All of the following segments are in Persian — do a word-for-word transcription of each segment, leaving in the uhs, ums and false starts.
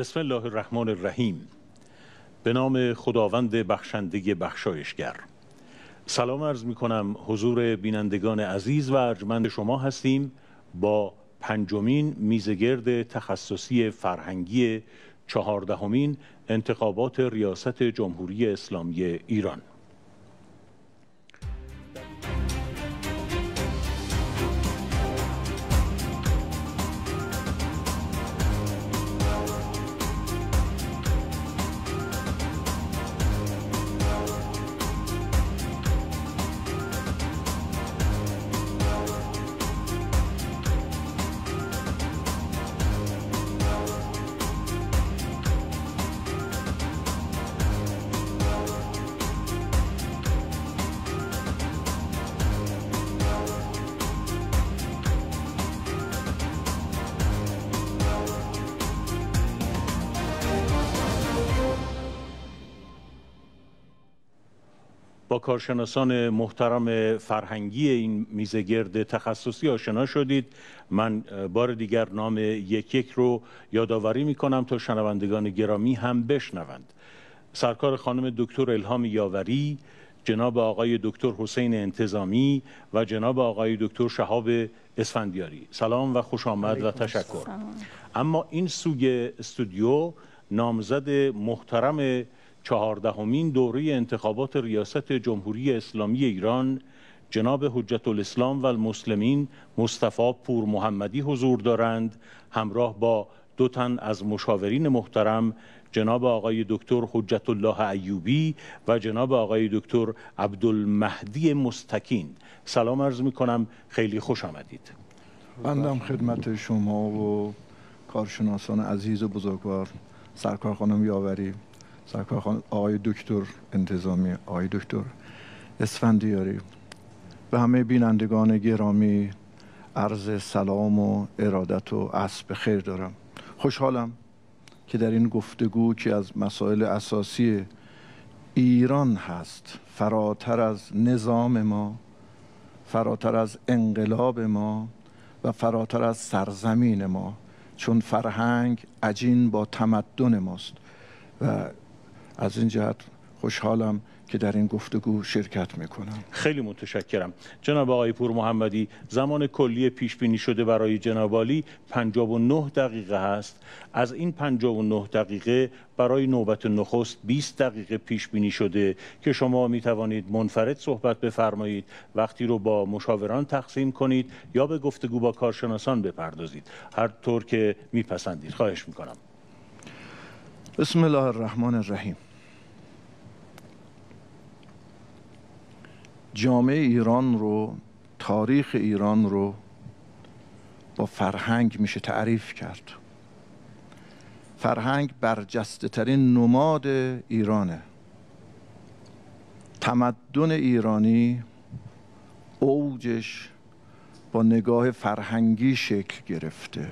بسم الله الرحمن الرحیم. به نام خداوند بخشنده بخشایشگر. سلام عرض می کنم حضور بینندگان عزیز و ارجمند شما هستیم با پنجمین میزگرد تخصصی فرهنگی چهاردهمین انتخابات ریاست جمهوری اسلامی ایران. با کارشناسان محترم فرهنگی این میزگرد تخصصی آشنا شدید. من بار دیگر نام یک یک رو یادآوری می کنم تا شنوندگان گرامی هم بشنوند. سرکار خانم دکتر الهام یاوری، جناب آقای دکتر حسین انتظامی و جناب آقای دکتر شهاب اسفندیاری. سلام و خوش آمد و تشکر. سلام. اما این سوی استودیو نامزد محترم چهاردهمین دوره انتخابات ریاست جمهوری اسلامی ایران جناب حجت الاسلام و المسلمین مصطفی پور محمدی حضور دارند، همراه با دو تن از مشاورین محترم جناب آقای دکتر حجت الله ایوبی و جناب آقای دکتر عبدالمهدی مستکین. سلام عرض می کنم، خیلی خوش آمدید. بندم خدمت شما و کارشناسان عزیز و بزرگوار، سرکار خانم یاوری، سرکار خانم آقای دکتر انتظامی، آقای دکتر اسفندیاری و همه بینندگان گرامی عرض سلام و ارادت و عصر بخیر دارم. خوشحالم که در این گفتگو که از مسائل اساسی ایران هست، فراتر از نظام ما، فراتر از انقلاب ما و فراتر از سرزمین ما، چون فرهنگ عجین با تمدن ماست و از این جهت خوشحالم که در این گفتگو شرکت میکنم. خیلی متشکرم. جناب آقای پور محمدی، زمان کلی پیش بینی شده برای جناب عالی پنجاه و نه دقیقه هست. از این پنجاه و نه دقیقه برای نوبت نخست بیست دقیقه پیش بینی شده که شما می توانید منفرد صحبت بفرمایید، وقتی رو با مشاوران تقسیم کنید یا به گفتگو با کارشناسان بپردازید، هر طور که میپسندید. خواهش میکنم. بسم الله الرحمن الرحیم. جامعه ایران رو، تاریخ ایران رو با فرهنگ میشه تعریف کرد. فرهنگ برجسته ترین نماد ایرانه. تمدن ایرانی اوجش با نگاه فرهنگی شکل گرفته.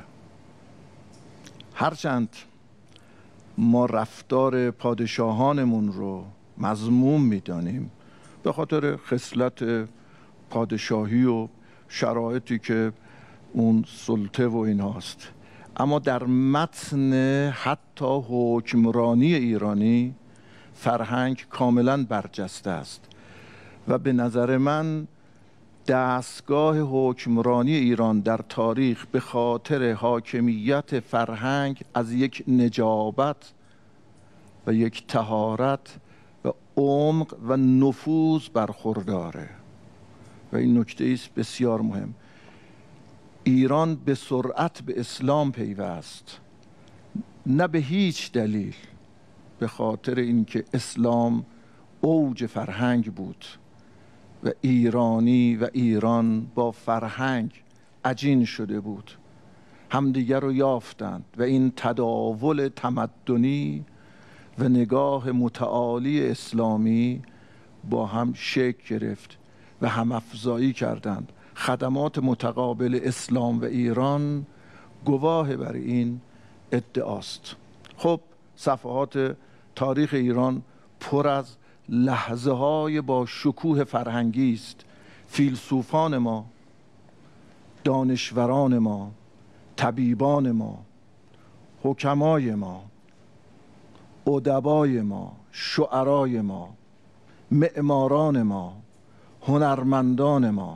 هرچند ما رفتار پادشاهانمون رو مذموم میدانیم به خاطر خصلت پادشاهی و شرایطی که اون سلطه و این هاست، اما در متن حتی حکمرانی ایرانی فرهنگ کاملا برجسته است و به نظر من دستگاه حکمرانی ایران در تاریخ به خاطر حاکمیت فرهنگ از یک نجابت و یک طهارت و عمق و نفوذ برخورداره و این نکته است بسیار مهم. ایران به سرعت به اسلام پیوست، نه به هیچ دلیل، به خاطر اینکه اسلام اوج فرهنگ بود و ایرانی و ایران با فرهنگ عجین شده بود، همدیگر رو یافتند و این تداول تمدنی و نگاه متعالی اسلامی با هم شکل گرفت و هم افزایی کردند. خدمات متقابل اسلام و ایران گواه بر این ادعاست. خب صفحات تاریخ ایران پر از لحظه های با شکوه فرهنگی است. فیلسوفان ما، دانشوران ما، طبیبان ما، حکمای ما، ادبای ما، شعرای ما، معماران ما، هنرمندان ما.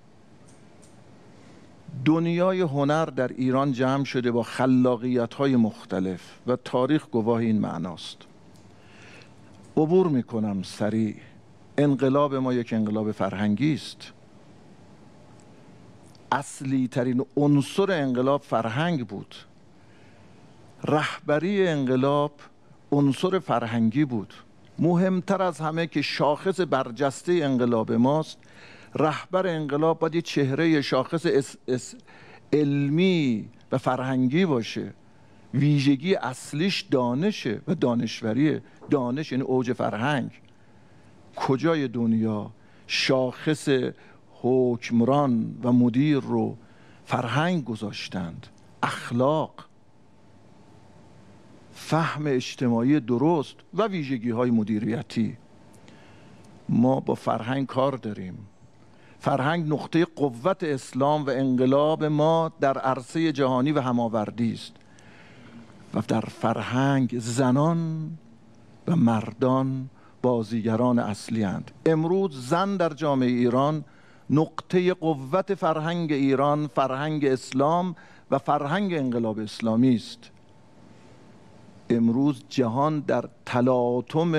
دنیای هنر در ایران جمع شده با خلاقیت‌های مختلف و تاریخ گواه این معناست. عبور میکنم سریع. انقلاب ما یک انقلاب فرهنگی است. اصلی ترین عنصر انقلاب فرهنگ بود. رهبری انقلاب عنصر فرهنگی بود. مهمتر از همه که شاخص برجسته انقلاب ماست، رهبر انقلاب باید یه چهره شاخص اس اس علمی و فرهنگی باشه. ویژگی اصلیش دانشه و دانشوریه. دانش یعنی اوج فرهنگ. کجای دنیا شاخص حکمران و مدیر رو فرهنگ گذاشتند؟ اخلاق، فهم اجتماعی درست و ویژگی های مدیریتی. ما با فرهنگ کار داریم. فرهنگ نقطه قوت اسلام و انقلاب ما در عرصه جهانی و هماوردی است و در فرهنگ زنان و مردان بازیگران اصلی اند. امروز زن در جامعه ایران نقطه قوت فرهنگ ایران، فرهنگ اسلام و فرهنگ انقلاب اسلامی است. امروز جهان در تلاطم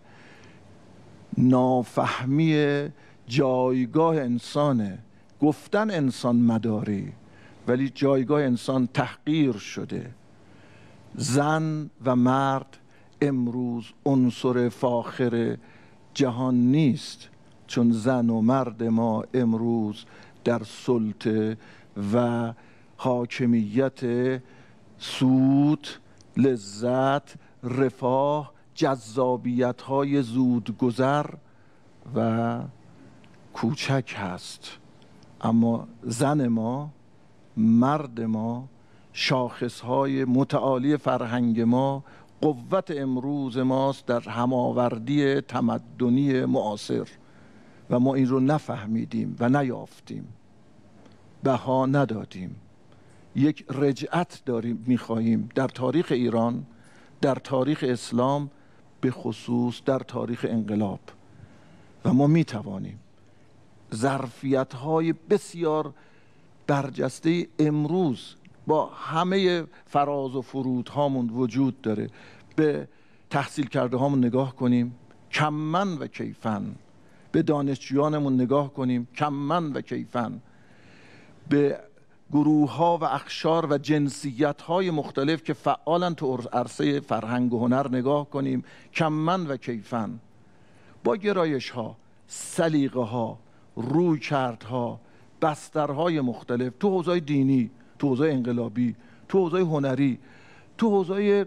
نافهمی جایگاه انسانه. گفتن انسان مداری، ولی جایگاه انسان تحقیر شده. زن و مرد امروز عنصر فاخر جهان نیست، چون زن و مرد ما امروز در سلطه و حاکمیت سود، لذت، رفاه، جذابیت های زودگذر و کوچک هست. اما زن ما، مرد ما، شاخص های متعالی فرهنگ ما، قوت امروز ماست در هماوردی تمدنی معاصر و ما این رو نفهمیدیم و نیافتیم، بها ندادیم. یک رجعت داریم میخواهیم در تاریخ ایران، در تاریخ اسلام، به خصوص در تاریخ انقلاب، و ما میتوانیم. ظرفیت‌های بسیار برجسته امروز با همه فراز و فرودهامون وجود داره. به تحصیل کرده هامون نگاه کنیم، کمن و کیفن. به دانشجویانمون نگاه کنیم، کمن و کیفن. به گروه ها و اقشار و جنسیت های مختلف که فعالن تو عرصه فرهنگ و هنر نگاه کنیم، کمن و کیفن. با گرایش ها، سلیقه ها، رویکردها، بسترهای مختلف تو حوزه دینی، تو حوزه انقلابی، تو حوزه هنری، تو حوزه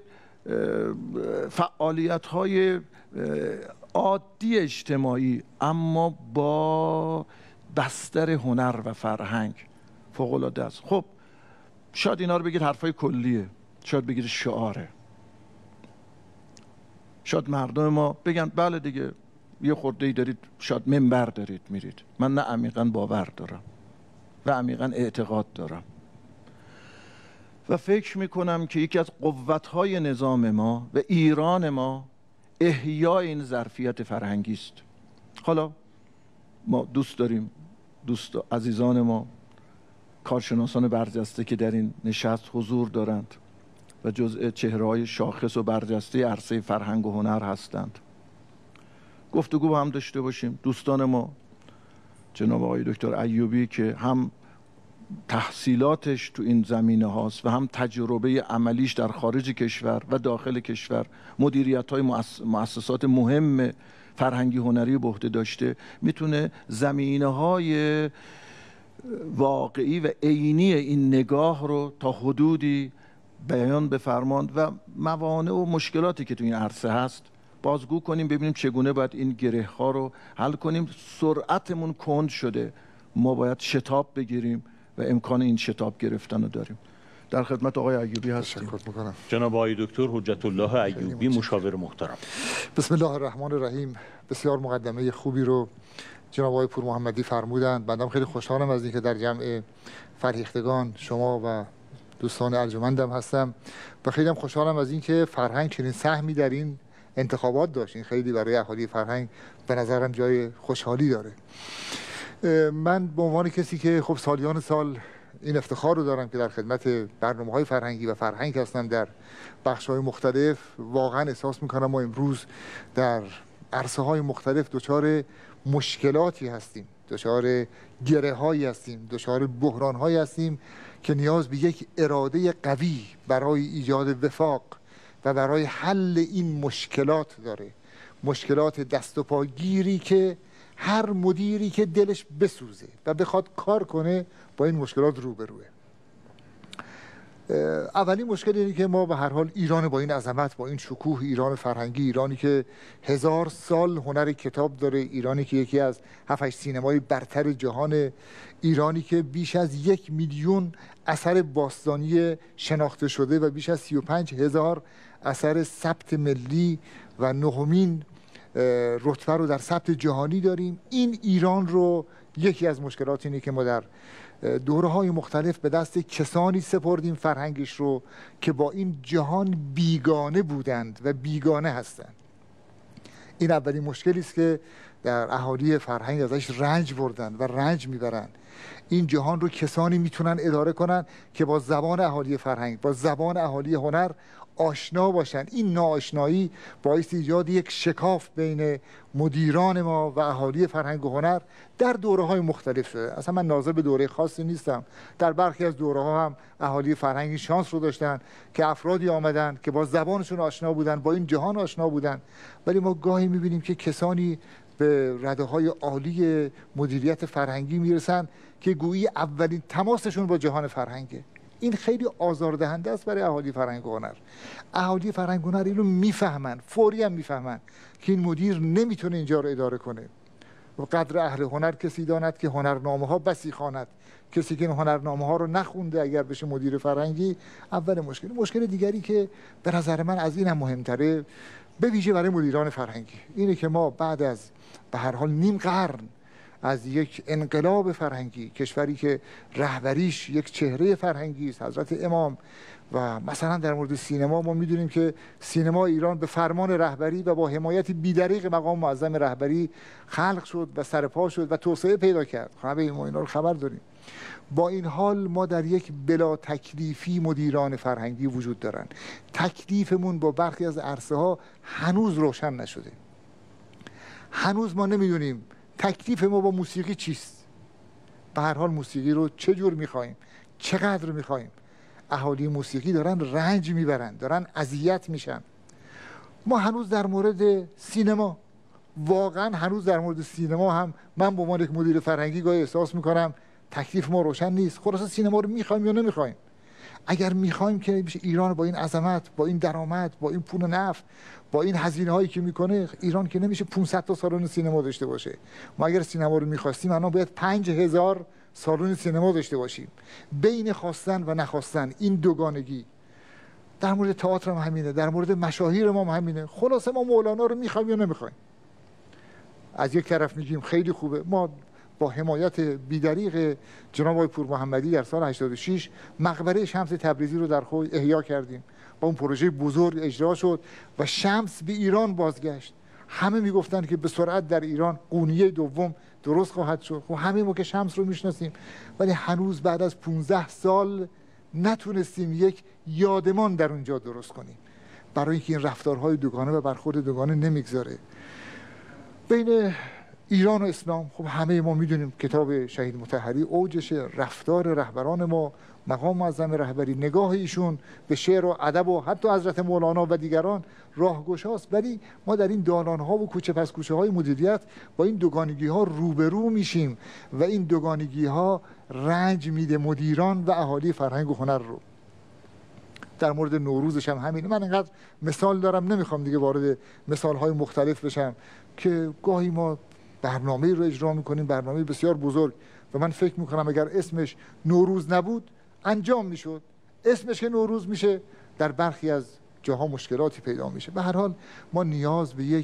فعالیت های عادی اجتماعی، اما با بستر هنر و فرهنگ فوق العاده است. خب شاید اینا رو بگید حرفای کلیه، شاید بگید شعاره، شاید مردم ما بگن بله دیگه یه خورده ای دارید، شاید منبر دارید میرید. من نه عمیقاً باور دارم و عمیقاً اعتقاد دارم و فکر میکنم که یکی از قوت‌های نظام ما و ایران ما احیای این ظرفیت فرهنگی است. حالا ما دوست داریم دوست عزیزان ما کارشناسان برجسته که در این نشست حضور دارند و جزء چهره‌های شاخص و برجسته عرصه فرهنگ و هنر هستند، گفتگو با هم داشته باشیم. دوستان ما جناب آقای دکتر ایوبی که هم تحصیلاتش تو این زمینه هاست و هم تجربه عملیش در خارج کشور و داخل کشور، مدیریت های مؤسسات مهم فرهنگی هنری به عهده داشته، میتونه زمینه های واقعی و عینی این نگاه رو تا حدودی بیان بفرماند و موانع و مشکلاتی که تو این عرصه هست بازگو کنیم، ببینیم چگونه باید این گره ها رو حل کنیم. سرعتمون کند شده، ما باید شتاب بگیریم و امکان این شتاب گرفتن رو داریم. در خدمت آقای ایوبی هستیم. تشکر میکنم. جناب آقای دکتر حجت الله ایوبی، مشاور محترم. بسم الله الرحمن الرحیم. بسیار مقدمه خوبی رو جناب آقای پور محمدی فرمودند. بنده خیلی خوشحالم از اینکه در جمع فرهیختگان شما و دوستان ارجمندم هستم و خیلی هم خوشحالم از اینکه فرهنگ چنین سهمی در این انتخابات داشت. این خیلی برای اهالی فرهنگ به نظرم جای خوشحالی داره. من به عنوان کسی که خب سالیان سال این افتخار رو دارم که در خدمت برنامه‌های فرهنگی و فرهنگ هستم در بخش‌های مختلف، واقعا احساس می‌کنم ما امروز در عرصه‌های مختلف دچار مشکلاتی هستیم، دچار گره‌هایی هستیم، دچار بحران‌هایی هستیم که نیاز به یک اراده قوی برای ایجاد وفاق و برای حل این مشکلات داره. مشکلات دست و پاگیری که هر مدیری که دلش بسوزه و بخواد کار کنه با این مشکلات روبروه. اولین مشکل اینه که ما به هر حال ایران با این عظمت، با این شکوه، ایران فرهنگی، ایرانی که هزار سال هنر کتاب داره، ایرانی که یکی از هفت هشت سینمای برتر جهان، ایرانی که بیش از یک میلیون اثر باستانی شناخته شده و بیش از سی و پنج هزار اثر ثبت ملی و نهمین رتبه رو در ثبت جهانی داریم. این ایران رو یکی از مشکلات اینه که ما در دوره‌های مختلف به دست کسانی سپردیم فرهنگش رو که با این جهان بیگانه بودند و بیگانه هستند. این اولین مشکلی است که در اهالی فرهنگ ازش رنج بردن و رنج میبرن. این جهان رو کسانی میتونن اداره کنن که با زبان اهالی فرهنگ، با زبان اهالی هنر آشنا باشن. این ناآشنایی باعث ایجاد یک شکاف بین مدیران ما و اهالی فرهنگ و هنر در دوره‌های مختلف شده. اصلا من ناظر به دوره خاصی نیستم. در برخی از دوره‌ها هم اهالی فرهنگی شانس رو داشتن که افرادی آمدن که با زبانشون آشنا بودن، با این جهان آشنا بودن. ولی ما گاهی می‌بینیم که کسانی به رده‌های عالی مدیریت فرهنگی میرسن که گویی اولین تماسشون با جهان فرهنگه. این خیلی آزاردهنده است برای اهالی فرهنگ و هنر. اهالی فرهنگ و هنر اینو میفهمن، فوری هم میفهمن که این مدیر نمیتونه اینجا رو اداره کنه. و قدر اهل هنر کسی داند که هنرنامه ها بسی خواند. کسی که این هنرنامه ها رو نخونده اگر بشه مدیر فرهنگی، اول مشکل. مشکل دیگری که به نظر من از این هم مهمتره، به ویژه برای مدیران فرهنگی، اینه که ما بعد از به هر حال نیم قرن از یک انقلاب فرهنگی، کشوری که رهبریش یک چهره فرهنگی است، حضرت امام، و مثلا در مورد سینما ما میدونیم که سینما ایران به فرمان رهبری و با حمایت بی‌دریغ مقام معظم رهبری خلق شد و سرپا شد و توسعه پیدا کرد. همه ما اینا رو خبر داریم. با این حال ما در یک بلا تکلیفی مدیران فرهنگی وجود دارن. تکلیفمون با برخی از عرصه ها هنوز روشن نشده. هنوز ما نمیدونیم تکلیف ما با موسیقی چیست. به هر حال موسیقی رو چه جور میخوایم، چقدر میخوایم. اهالی موسیقی دارن رنج میبرن، دارن اذیت میشن. ما هنوز در مورد سینما، واقعا هنوز در مورد سینما هم من به عنوان یک مدیر فرهنگی گاهی احساس میکنم تکلیف ما روشن نیست. خلاص سینما رو میخوایم یا نمیخوایم؟ اگر میخوایم که بشه ایران با این عظمت، با این درآمد، با این پول نفت، با این هزینه هایی که میکنه، ایران که نمیشه پانصد تا سالن سینما داشته باشه. ما اگر سینما رو میخواستیم الان باید پنج هزار سالن سینما داشته باشیم. بین خواستن و نخواستن، این دوگانگی. در مورد تئاتر هم همینه، در مورد مشاهیر ما هم همینه. خلاصه ما مولانا رو میخوایم یا نمیخوایم؟ از یک طرف میگیم خیلی خوبه، ما با حمایت بی‌دریغ جناب آقای پور محمدی در سال هشتاد و شش مقبره شمس تبریزی رو در خوی احیا کردیم. با اون پروژه بزرگ اجرا شد و شمس به ایران بازگشت. همه میگفتن که به سرعت در ایران قونیه دوم درست خواهد شد. خب همه ما که شمس رو میشناسیم، ولی هنوز بعد از پانزده سال نتونستیم یک یادمان در اونجا درست کنیم، برای اینکه این رفتارهای دوگانه و برخورد دوگانه نمیگذاره. بین ایران و اسلام، خب همه ما میدونیم کتاب شهید مطهری اوجشه، رفتار رهبران ما، مقام معظم رهبری، نگاه ایشون به شعر و ادب و حتی حضرت مولانا و دیگران راهگشاست. ولی ما در این دالان‌ها و کوچه پس کوچه های مدیریت با این دوگانگی ها روبرو میشیم و این دوگانگی ها رنج میده مدیران و اهالی فرهنگ و هنر رو. در مورد نوروزش هم همین. من اینقدر مثال دارم، نمیخوام دیگه وارد مثال های مختلف بشم که گاهی ما برنامه رو اجرا میکنیم، برنامه بسیار بزرگ، و من فکر میکنم اگر اسمش نوروز نبود انجام میشد. اسمش که نوروز میشه، در برخی از جاها مشکلاتی پیدا میشه. به هر حال ما نیاز به یک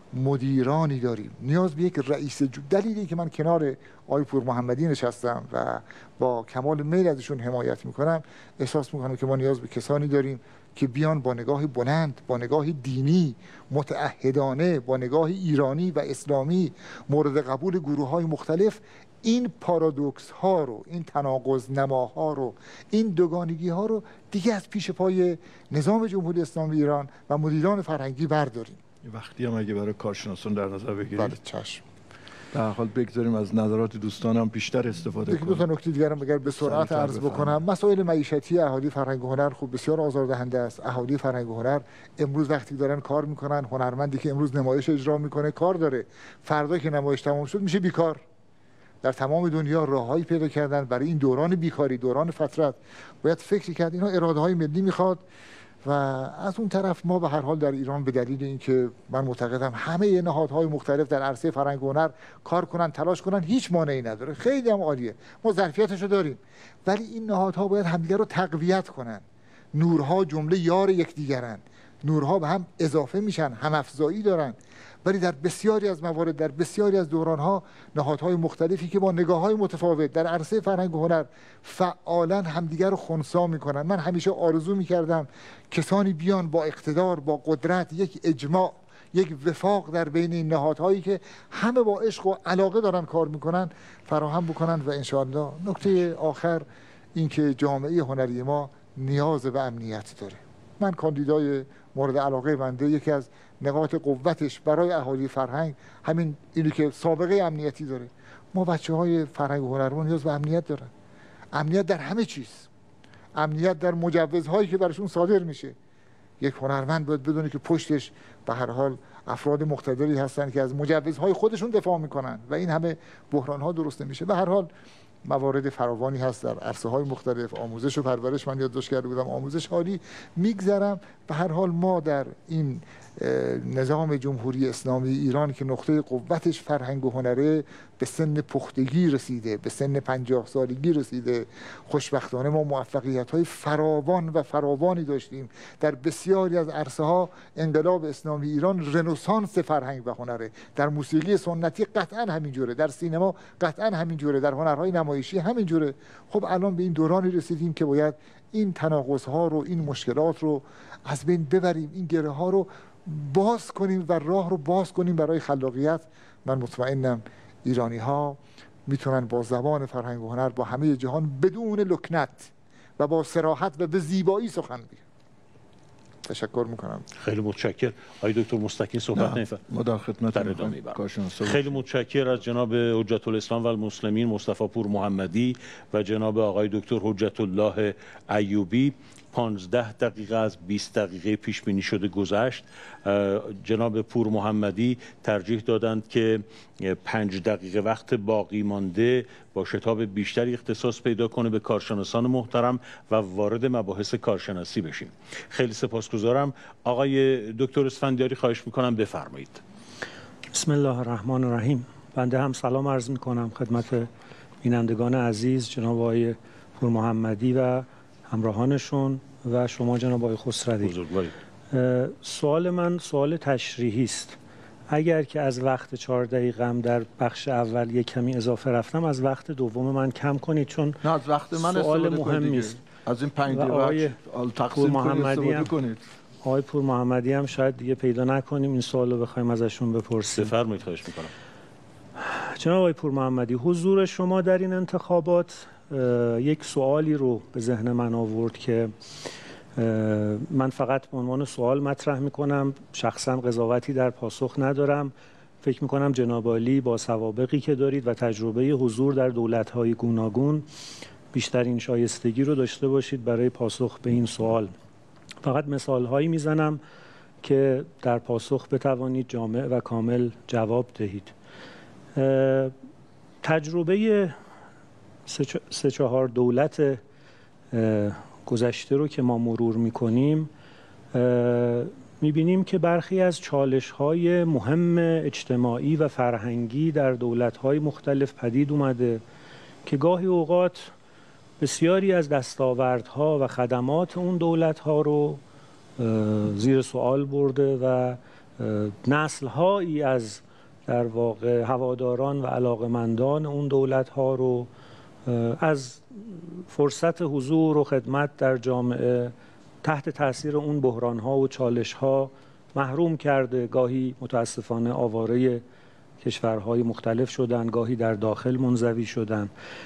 مدیرانی داریم، نیاز به یک رئیس جو... دلیلی که من کنار آقای پور محمدی نشستم و با کمال میل ازشون حمایت میکنم، احساس میکنم که ما نیاز به کسانی داریم که بیان با نگاه بلند، با نگاه دینی متعهدانه، با نگاه ایرانی و اسلامی مورد قبول گروه های مختلف این پارادوکس ها رو، این تناقض نماها رو، این دوگانگی ها رو دیگه از پیش پای نظام جمهوری اسلامی ایران و مدیران فرهنگی برداریم. وقتی هم اگه برای کارشناسان در نظر بگیرید. بله چشم. در حال بگذاریم از نظرات دوستانم بیشتر استفاده کنیم. دو تا نکته دیگه هم اگر به سرعت عرض بکنم، مسائل معیشتی اهالی فرهنگ و هنر خوب بسیار آزاردهنده است. اهالی فرهنگ و هنر امروز وقتی دارن کار میکنن، هنرمندی که امروز نمایش اجرا میکنه کار داره، فردا که نمایش تمام شد میشه بیکار. در تمام دنیا راههایی پیدا کردن برای این دوران بیکاری، دوران فترت باید فکر کرد. اینا اراده های ملی میخواد و از اون طرف ما به هر حال در ایران به دلیل اینکه من معتقدم همه نهادهای مختلف در عرصه فرهنگ و هنر کار کنن، تلاش کنن، هیچ مانعی نداره، خیلی هم عالیه، ما ظرفیتشو داریم، ولی این نهادها باید همدیگه رو تقویت کنن. نورها جمله یار یکدیگرن، نورها به هم اضافه میشن، هم افزایی دارن، ولی در بسیاری از موارد، در بسیاری از دورانها نهادهای مختلفی که با نگاه‌های متفاوت در عرصه فرهنگ و هنر فعالاً همدیگر رو خنثی میکنن. من همیشه آرزو میکردم کسانی بیان با اقتدار، با قدرت، یک اجماع، یک وفاق در بین این نهادهایی که همه با عشق و علاقه دارن کار میکنن فراهم بکنن. و انشاءالله نکته آخر این که جامعه هنری ما نیاز به امنیت داره. من کاندیدای مورد علاقه بنده، یکی از نقاط قوتش برای اهالی فرهنگ همین اینی که سابقه امنیتی داره. ما بچه های فرهنگ و هنرمند نیاز به امنیت دارن، امنیت در همه چیز، امنیت در مجوزهایی که براشون صادر میشه. یک هنرمند باید بدونه که پشتش به هر حال افراد مقتدری هستن که از مجوزهای خودشون دفاع میکنن و این همه بحران ها درست نمیشه. به هر حال موارد فراوانی هست در عرصه های مختلف. آموزش و پرورش من یادداشت کرده بودم، آموزش عالی میگذرم. به هر حال ما در این نظام جمهوری اسلامی ایران که نقطه قوتش فرهنگ و هنره به سن پختگی رسیده، به سن پنجاه سالگی رسیده. خوشبختانه ما موفقیت های فراوان و فراوانی داشتیم در بسیاری از عرصه ها. انقلاب اسلامی ایران رنسانس فرهنگ و هنره. در موسیقی سنتی قطعا همینجوره، در سینما قطعا همینجوره، در هنرهای نمایشی همینجوره. خب الان به این دورانی رسیدیم که باید این تناقض ها رو، این مشکلات رو از بین ببریم، این گره ها رو باز کنیم و راه رو باز کنیم برای خلاقیت. من مطمئنم ایرانی ها میتونن با زبان فرهنگ و هنر با همه جهان بدون لکنت و با صراحت و به زیبایی سخن بگن. تشکر میکنم. خیلی متشکر. آقای دکتر مستکین صحبت نمی‌فرمایید؟ ما در خدمتتون. خیلی متشکر از جناب حجت الاسلام و المسلمین مصطفی پور محمدی و جناب آقای دکتر حجت الله ایوبی. پانزده دقیقه از بیست دقیقه پیش بینی شده گذشت. جناب پور محمدی ترجیح دادند که پنج دقیقه وقت باقی مانده با شتاب بیشتری اختصاص پیدا کنه به کارشناسان محترم و وارد مباحث کارشناسی بشیم. خیلی سپاسگزارم. آقای دکتر اسفندیاری خواهش میکنم بفرمایید. بسم الله الرحمن الرحیم. بنده هم سلام عرض میکنم خدمت بینندگان عزیز، جناب آقای پور محمدی و همراهانشون و شما جناب آقای خسروی. سوال من سوال تشریحی است. اگر که از وقت چهار دقیقه‌ام در بخش اول یک کمی اضافه رفتم، از وقت دوم من کم کنید، چون نه از وقت من سوال مهمی است. از این پنج دقیقه تقسیم محمدی کنید. آقای پور محمدی هم شاید دیگه پیدا نکنیم این سوال رو بخوایم ازشون بپرسیم. بفرمایید، خواهش میکنم. جناب آقای پور محمدی، حضور شما در این انتخابات یک سوالی رو به ذهن من آورد که من فقط به عنوان سوال مطرح میکنم، شخصا قضاوتی در پاسخ ندارم. فکر میکنم جناب عالی با سوابقی که دارید و تجربه حضور در دولت‌های گوناگون بیشترین شایستگی رو داشته باشید برای پاسخ به این سوال. فقط مثال‌هایی میزنم که در پاسخ بتوانید جامع و کامل جواب دهید. تجربه سه چهار دولت گذشته رو که ما مرور میکنیم، میبینیم که برخی از چالش‌های مهم اجتماعی و فرهنگی در دولت‌های مختلف پدید اومده که گاهی اوقات بسیاری از دستاوردها و خدمات اون دولت‌ها رو زیر سوال برده و نسل‌هایی از در واقع هواداران و علاقمندان اون دولت‌ها رو از فرصت حضور و خدمت در جامعه تحت تاثیر اون بحران‌ها و چالش‌ها محروم کرده. گاهی متاسفانه آواره کشورهای مختلف شدن، گاهی در داخل منزوی شدن.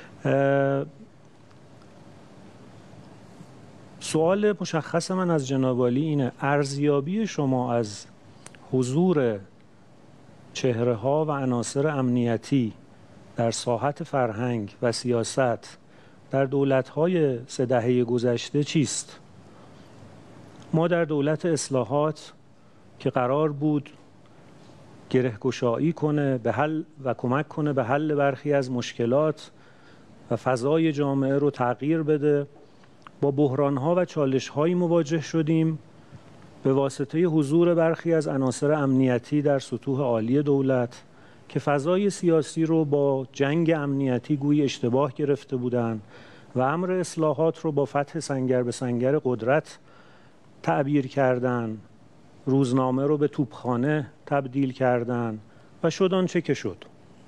سوال مشخص من از جناب عالی اینه: ارزیابی شما از حضور چهره‌ها و عناصر امنیتی در ساحت فرهنگ و سیاست در دولت‌های سه دهه گذشته چیست؟ ما در دولت اصلاحات که قرار بود گره‌گشایی کنه به حل و کمک کنه به حل برخی از مشکلات و فضای جامعه رو تغییر بده، با بحران‌ها و چالش‌هایی مواجه شدیم به واسطه حضور برخی از عناصر امنیتی در سطوح عالی دولت که فضای سیاسی رو با جنگ امنیتی گویی اشتباه گرفته بودند و امر اصلاحات رو با فتح سنگر به سنگر قدرت تعبیر کردند، روزنامه رو به توپخانه تبدیل کردند و شد آنچه که شد.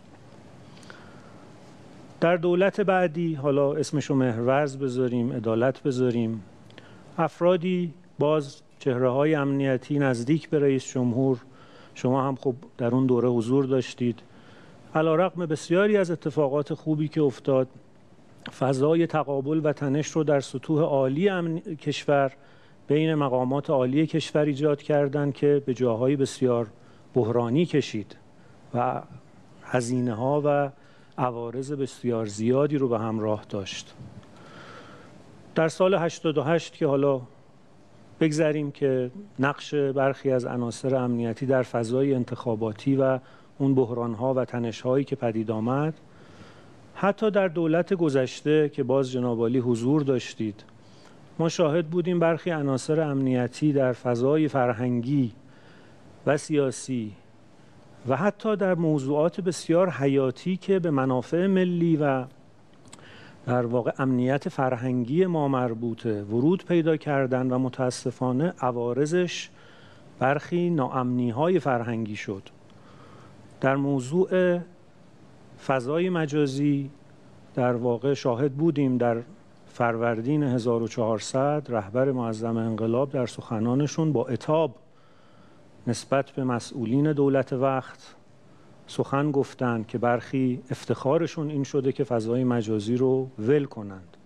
در دولت بعدی، حالا اسمشو مهرورز بذاریم، عدالت بذاریم، افرادی باز چهره‌های امنیتی نزدیک به رئیس جمهور، شما هم خب در اون دوره حضور داشتید، علی‌رغم بسیاری از اتفاقات خوبی که افتاد، فضای تقابل و تنش رو در سطوح عالی امن... کشور بین مقامات عالی کشور ایجاد کردند که به جاهای بسیار بحرانی کشید و هزینه‌ها و عوارض بسیار زیادی رو به همراه داشت. در سال هشتاد و هشت که حالا بگذاریم که نقش برخی از عناصر امنیتی در فضای انتخاباتی و اون بحران‌ها و تنش‌هایی که پدید آمد، حتی در دولت گذشته که باز جناب عالی حضور داشتید، ما شاهد بودیم برخی عناصر امنیتی در فضای فرهنگی و سیاسی و حتی در موضوعات بسیار حیاتی که به منافع ملی و در واقع امنیت فرهنگی ما مربوطه ورود پیدا کردن و متاسفانه عوارضش برخی ناامنی‌های فرهنگی شد. در موضوع فضای مجازی در واقع شاهد بودیم در فروردین هزار و چهارصد رهبر معظم انقلاب در سخنانشون با عتاب نسبت به مسئولین دولت وقت سخن گفتند که برخی افتخارشون این شده که فضای مجازی رو ول کنند.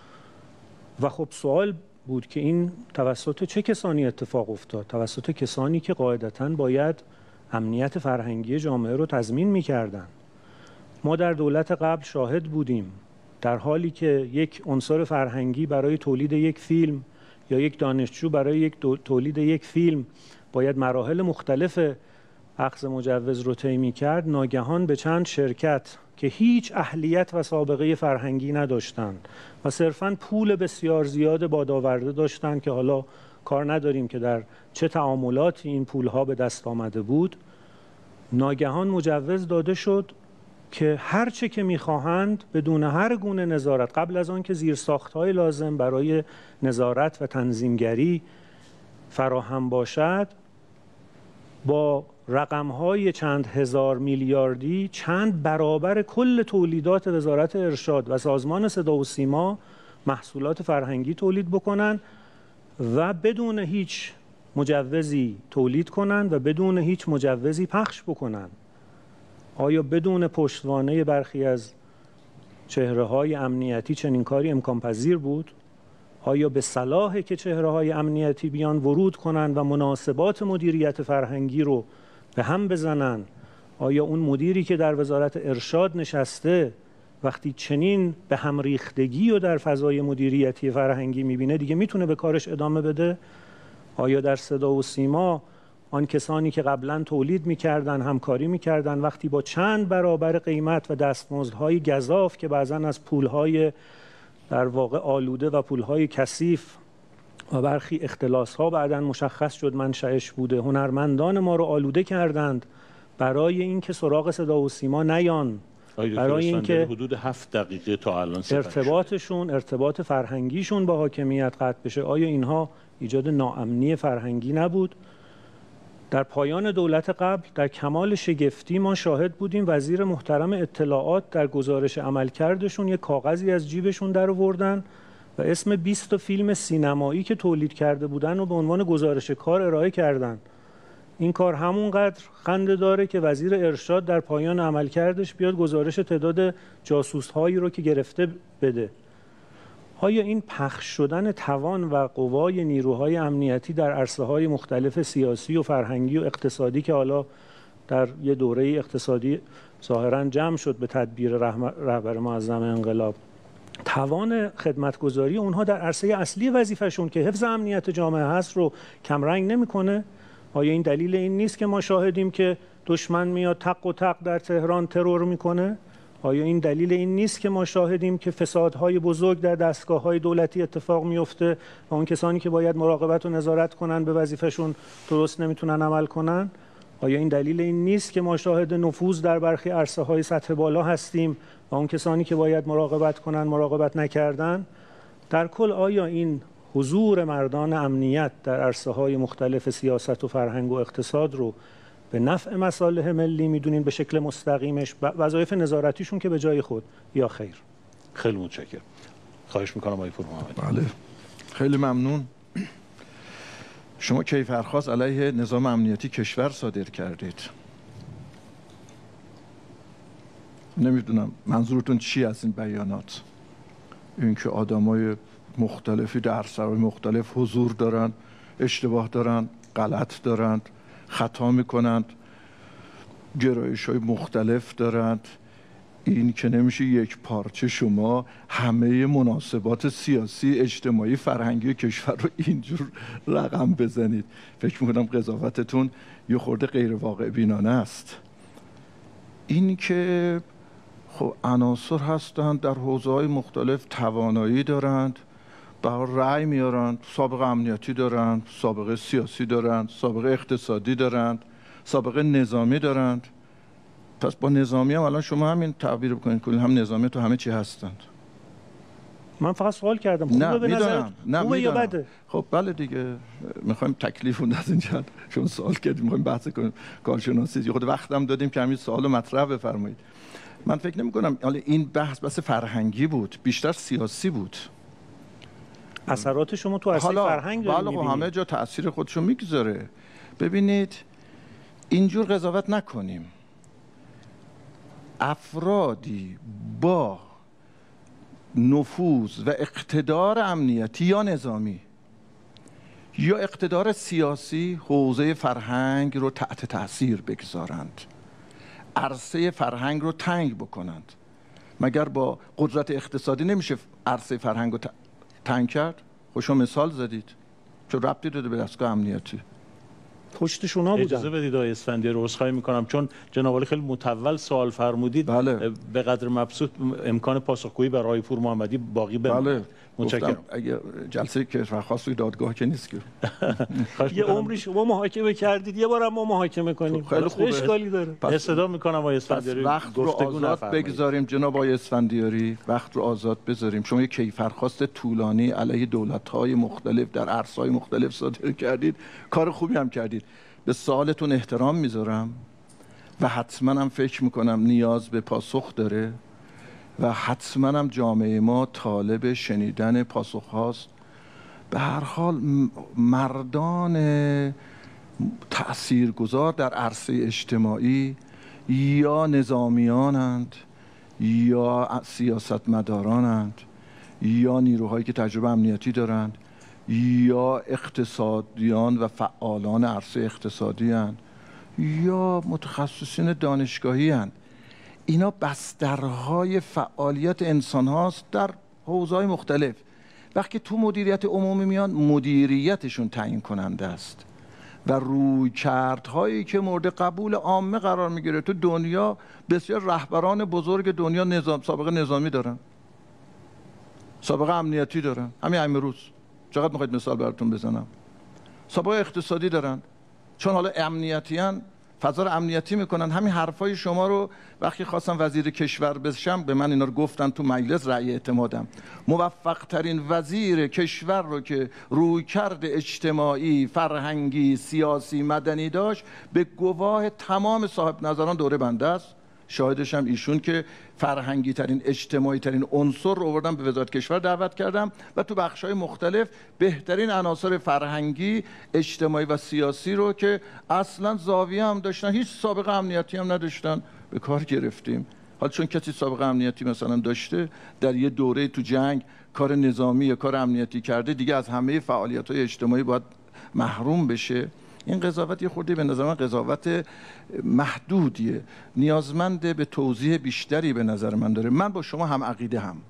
و خب سوال بود که این توسط چه کسانی اتفاق افتاد؟ توسط کسانی که قاعدتاً باید امنیت فرهنگی جامعه رو تضمین می‌کردن. ما در دولت قبل شاهد بودیم در حالی که یک عنصر فرهنگی برای تولید یک فیلم یا یک دانشجو برای یک تولید یک فیلم باید مراحل مختلف اخذ مجوز رو طی می‌کرد، ناگهان به چند شرکت که هیچ اهلیت و سابقه فرهنگی نداشتند و صرفاً پول بسیار زیاد بادآورده داشتند که حالا کار نداریم که در چه تعاملاتی این پولها به دست آمده بود، ناگهان مجوز داده شد که هر چه که می‌خواهند بدون هر گونه نظارت، قبل از آن که زیرساخت‌های لازم برای نظارت و تنظیمگری فراهم باشد، با رقم‌های چند هزار میلیاردی چند برابر کل تولیدات وزارت ارشاد و سازمان صدا و سیما محصولات فرهنگی تولید بکنن و بدون هیچ مجوزی تولید کنند و بدون هیچ مجوزی پخش بکنند. آیا بدون پشتوانه برخی از چهره‌های امنیتی چنین کاری امکان پذیر بود؟ آیا به صلاحه که چهره‌های امنیتی بیان ورود کنند و مناسبات مدیریت فرهنگی رو به هم بزنن؟ آیا اون مدیری که در وزارت ارشاد نشسته وقتی چنین به هم ریختگی و در فضای مدیریتی فرهنگی میبینه دیگه میتونه به کارش ادامه بده؟ آیا در صدا و سیما آن کسانی که قبلا تولید میکردن، همکاری میکردن، وقتی با چند برابر قیمت و دستمزدهای گزاف که بعضا از پولهای در واقع آلوده و پولهای کثیف و برخی اختلاسها بعداً مشخص شد منشأش بوده، هنرمندان ما رو آلوده کردند برای اینکه سراغ صدا و سیما نیان، برای اینکه حدود هفت دقیقه تا الان ارتباطشون ارتباط فرهنگیشون با حاکمیت قطع بشه. آیا اینها ایجاد ناامنی فرهنگی نبود؟ در پایان دولت قبل در کمال شگفتی ما شاهد بودیم وزیر محترم اطلاعات در گزارش عملکردشون یک کاغذی از جیبشون در آوردن و اسم بیست فیلم سینمایی که تولید کرده بودن و به عنوان گزارش کار ارائه کردن. این کار همونقدر خنده داره که وزیر ارشاد در پایان عملکردش بیاد گزارش تعداد جاسوس هایی رو که گرفته بده. آیا این پخش شدن توان و قوای نیروهای امنیتی در عرصه‌های مختلف سیاسی و فرهنگی و اقتصادی که حالا در یه دوره اقتصادی ظاهراً جمع شد به تدبیر رهبر معظم انقلاب، توان خدمتگزاری اونها در عرصه اصلی وظیفه‌شون که حفظ امنیت جامعه هست رو کمرنگ نمی‌کنه؟ آیا این دلیل این نیست که ما شاهدیم که دشمن میاد تق و تق در تهران ترور میکنه؟ آیا این دلیل این نیست که ما شاهدیم که فسادهای بزرگ در دستگاه‌های دولتی اتفاق میفته و اون کسانی که باید مراقبت و نظارت کنن به وظیفه‌شون درست نمیتونن عمل کنن؟ آیا این دلیل این نیست که ما شاهد نفوذ در برخی عرصه‌های سطح بالا هستیم و اون کسانی که باید مراقبت کنن مراقبت نکردن؟ در کل آیا این حضور مردان امنیت در عرصه‌های مختلف سیاست و فرهنگ و اقتصاد رو به نفع مصالح ملی میدونین به شکل مستقیمش، وظایف نظارتیشون که به جای خود، یا خیر؟ خیلی متشکرم. خواهش میکنم آقای پورمحمدی. بله، خیلی ممنون. شما کیفرخواست علیه نظام امنیتی کشور صادر کردید. نمیدونم منظورتون چی از این بیانات؟ اینکه آدمای مختلفی در عرصه‌های مختلف حضور دارند، اشتباه دارند، غلط دارند، خطا میکنند، گرایش‌های مختلف دارند. این که نمیشه یک پارچه شما همه مناسبات سیاسی، اجتماعی، فرهنگی کشور رو اینجور رقم بزنید. فکر میکنم قضاوتتون یه خورده غیر واقع بینانه است. این که خب عناصر هستند در حوزه‌های مختلف توانایی دارند، با رأی میارند، سابقه امنیتی دارند، سابقه سیاسی دارند، سابقه اقتصادی دارند، سابقه نظامی دارند. پس با نظامی هم الان شما همین تعبیر بکنید که هم نظامی تو همه چی هستند. من فقط سوال کردم خوبه نه به میدونم، نه خوبه یا بده؟ خب بله دیگه، میخوایم تکلیفون از اینجا شما سوال کردیم، میخوایم بحث کنیم کارشناسی، یه خود وقتم دادیم که همین سوالو مطرح بفرمایید. من فکر نمی کنم حالا این بحث بحث فرهنگی بود، بیشتر سیاسی بود. اثرات شما تو اصلی فرهنگ دارید می‌بینید. حالا همه جا تأثیر خودشو میگذاره. ببینید اینجور قضاوت نکنیم. افرادی با نفوذ و اقتدار امنیتی یا نظامی یا اقتدار سیاسی حوزه فرهنگ رو تحت تأثیر بگذارند، عرصه فرهنگ رو تنگ بکنند. مگر با قدرت اقتصادی نمیشه عرصه فرهنگ رو تنگ کرد؟ خوشو مثال زدید. چون ربطی داده به دستگاه امنیتی؟ پشتش اونا بودن. اجازه بدید آقای اسفندیاری رو عذرخواهی میکنم چون جناب عالی خیلی متول سوال فرمودید. بله. به قدر مبسوط امکان پاسخگویی برای آقای پورمحمدی باقی بماند. بله. متشکرم. اگه جلسه کشورخواست توی دادگاه که نیست که یه عمری شما محاکمه کردید، یه بارم ما محاکمه کنیم. خیلی خوبه. اشکالی داره. استدا میکنم آقای اسفندیاری وقت رو آزاد بگذاریم. جناب آقای اسفندیاری وقت رو آزاد بذاریم. شما یک کیفرخواست طولانی علیه دولت‌های مختلف در عرصه‌های مختلف صادر کردید، کار خوبی هم کردید. به سوالتون احترام میذارم و حتما هم فکر میکنم نیاز به پاسخ داره و حتما هم جامعه ما طالب شنیدن پاسخ هاست. به هر حال مردان تأثیرگذار در عرصه اجتماعی یا نظامیانند یا سیاستمدارانند یا نیروهایی که تجربه امنیتی دارند یا اقتصادیان و فعالان عرصه اقتصادی هستند یا متخصصین دانشگاهی هستند. اینا بسترهای فعالیت انسان هاست در حوزه‌های مختلف. وقتی تو مدیریت عمومی میان، مدیریتشون تعیین کننده است و رویکردهایی که مورد قبول عامه قرار میگیره. تو دنیا بسیار رهبران بزرگ دنیا نظام سابقه نظامی دارن، سابقه امنیتی دارن. همین امروز چقدر میخواید مثال براتون بزنم. سابقه اقتصادی دارن، چون حالا امنیتی هن فضا رو امنیتی میکنن. همین حرفای شما رو وقتی خواستم وزیر کشور بشم به من اینا رو گفتن تو مجلس رأی اعتمادم. موفق ترین وزیر کشور رو که رویکرد اجتماعی، فرهنگی، سیاسی، مدنی داشت به گواه تمام صاحب نظران دوره بنده است. شاهدش هم ایشون که فرهنگی ترین، اجتماعی ترین عنصر رو آوردم به وزارت کشور دعوت کردم و تو بخش‌های مختلف بهترین عناصر فرهنگی، اجتماعی و سیاسی رو که اصلا زاویه هم داشتن، هیچ سابقه امنیتی هم نداشتن، به کار گرفتیم. حالا چون کسی سابقه امنیتی مثلا داشته، در یه دوره تو جنگ کار نظامی یا کار امنیتی کرده، دیگه از همه فعالیت‌های اجتماعی باید محروم بشه. این قضاوت یه خورده به نظر من قضاوت محدودیه، نیازمند به توضیح بیشتری به نظر من داره. من با شما هم عقیده هم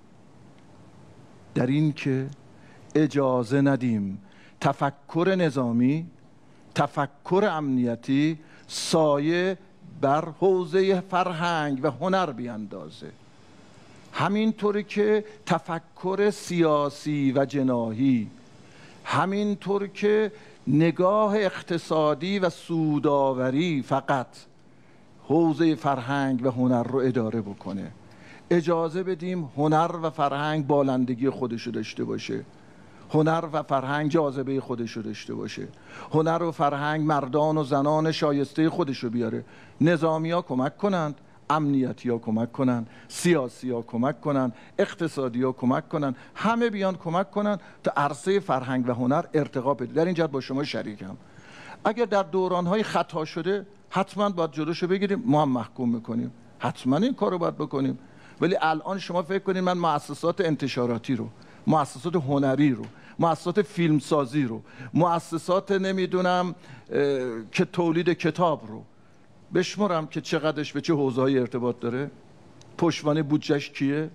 در این که اجازه ندیم تفکر نظامی، تفکر امنیتی سایه بر حوزه فرهنگ و هنر بیاندازه. همینطوری که تفکر سیاسی و جناحی، همینطور که نگاه اقتصادی و سوداوری فقط حوزه فرهنگ و هنر رو اداره بکنه. اجازه بدیم هنر و فرهنگ بالندگی خودشو داشته باشه، هنر و فرهنگ جاذبه خودشو داشته باشه، هنر و فرهنگ مردان و زنان شایسته خودشو بیاره. نظامی ها کمک کنند، امنیتی ها کمک کنن، سیاسی ها کمک کنن، اقتصادی ها کمک کنن، همه بیان کمک کنن تا عرصه فرهنگ و هنر ارتقا پیدا. در این جهت با شما شریکم. اگر در دوران‌های خطا شده حتما باید جلوشو بگیریم، ما هم محکوم میکنیم، حتما این کارو باید بکنیم. ولی الان شما فکر کنید من مؤسسات انتشاراتی رو، مؤسسات هنری رو، مؤسسات فیلمسازی رو، مؤسسات نمیدونم که تولید کتاب رو بشمرم که چقدرش به چه حوزه‌ای ارتباط داره؟ پشتوانه بودجهش کیه؟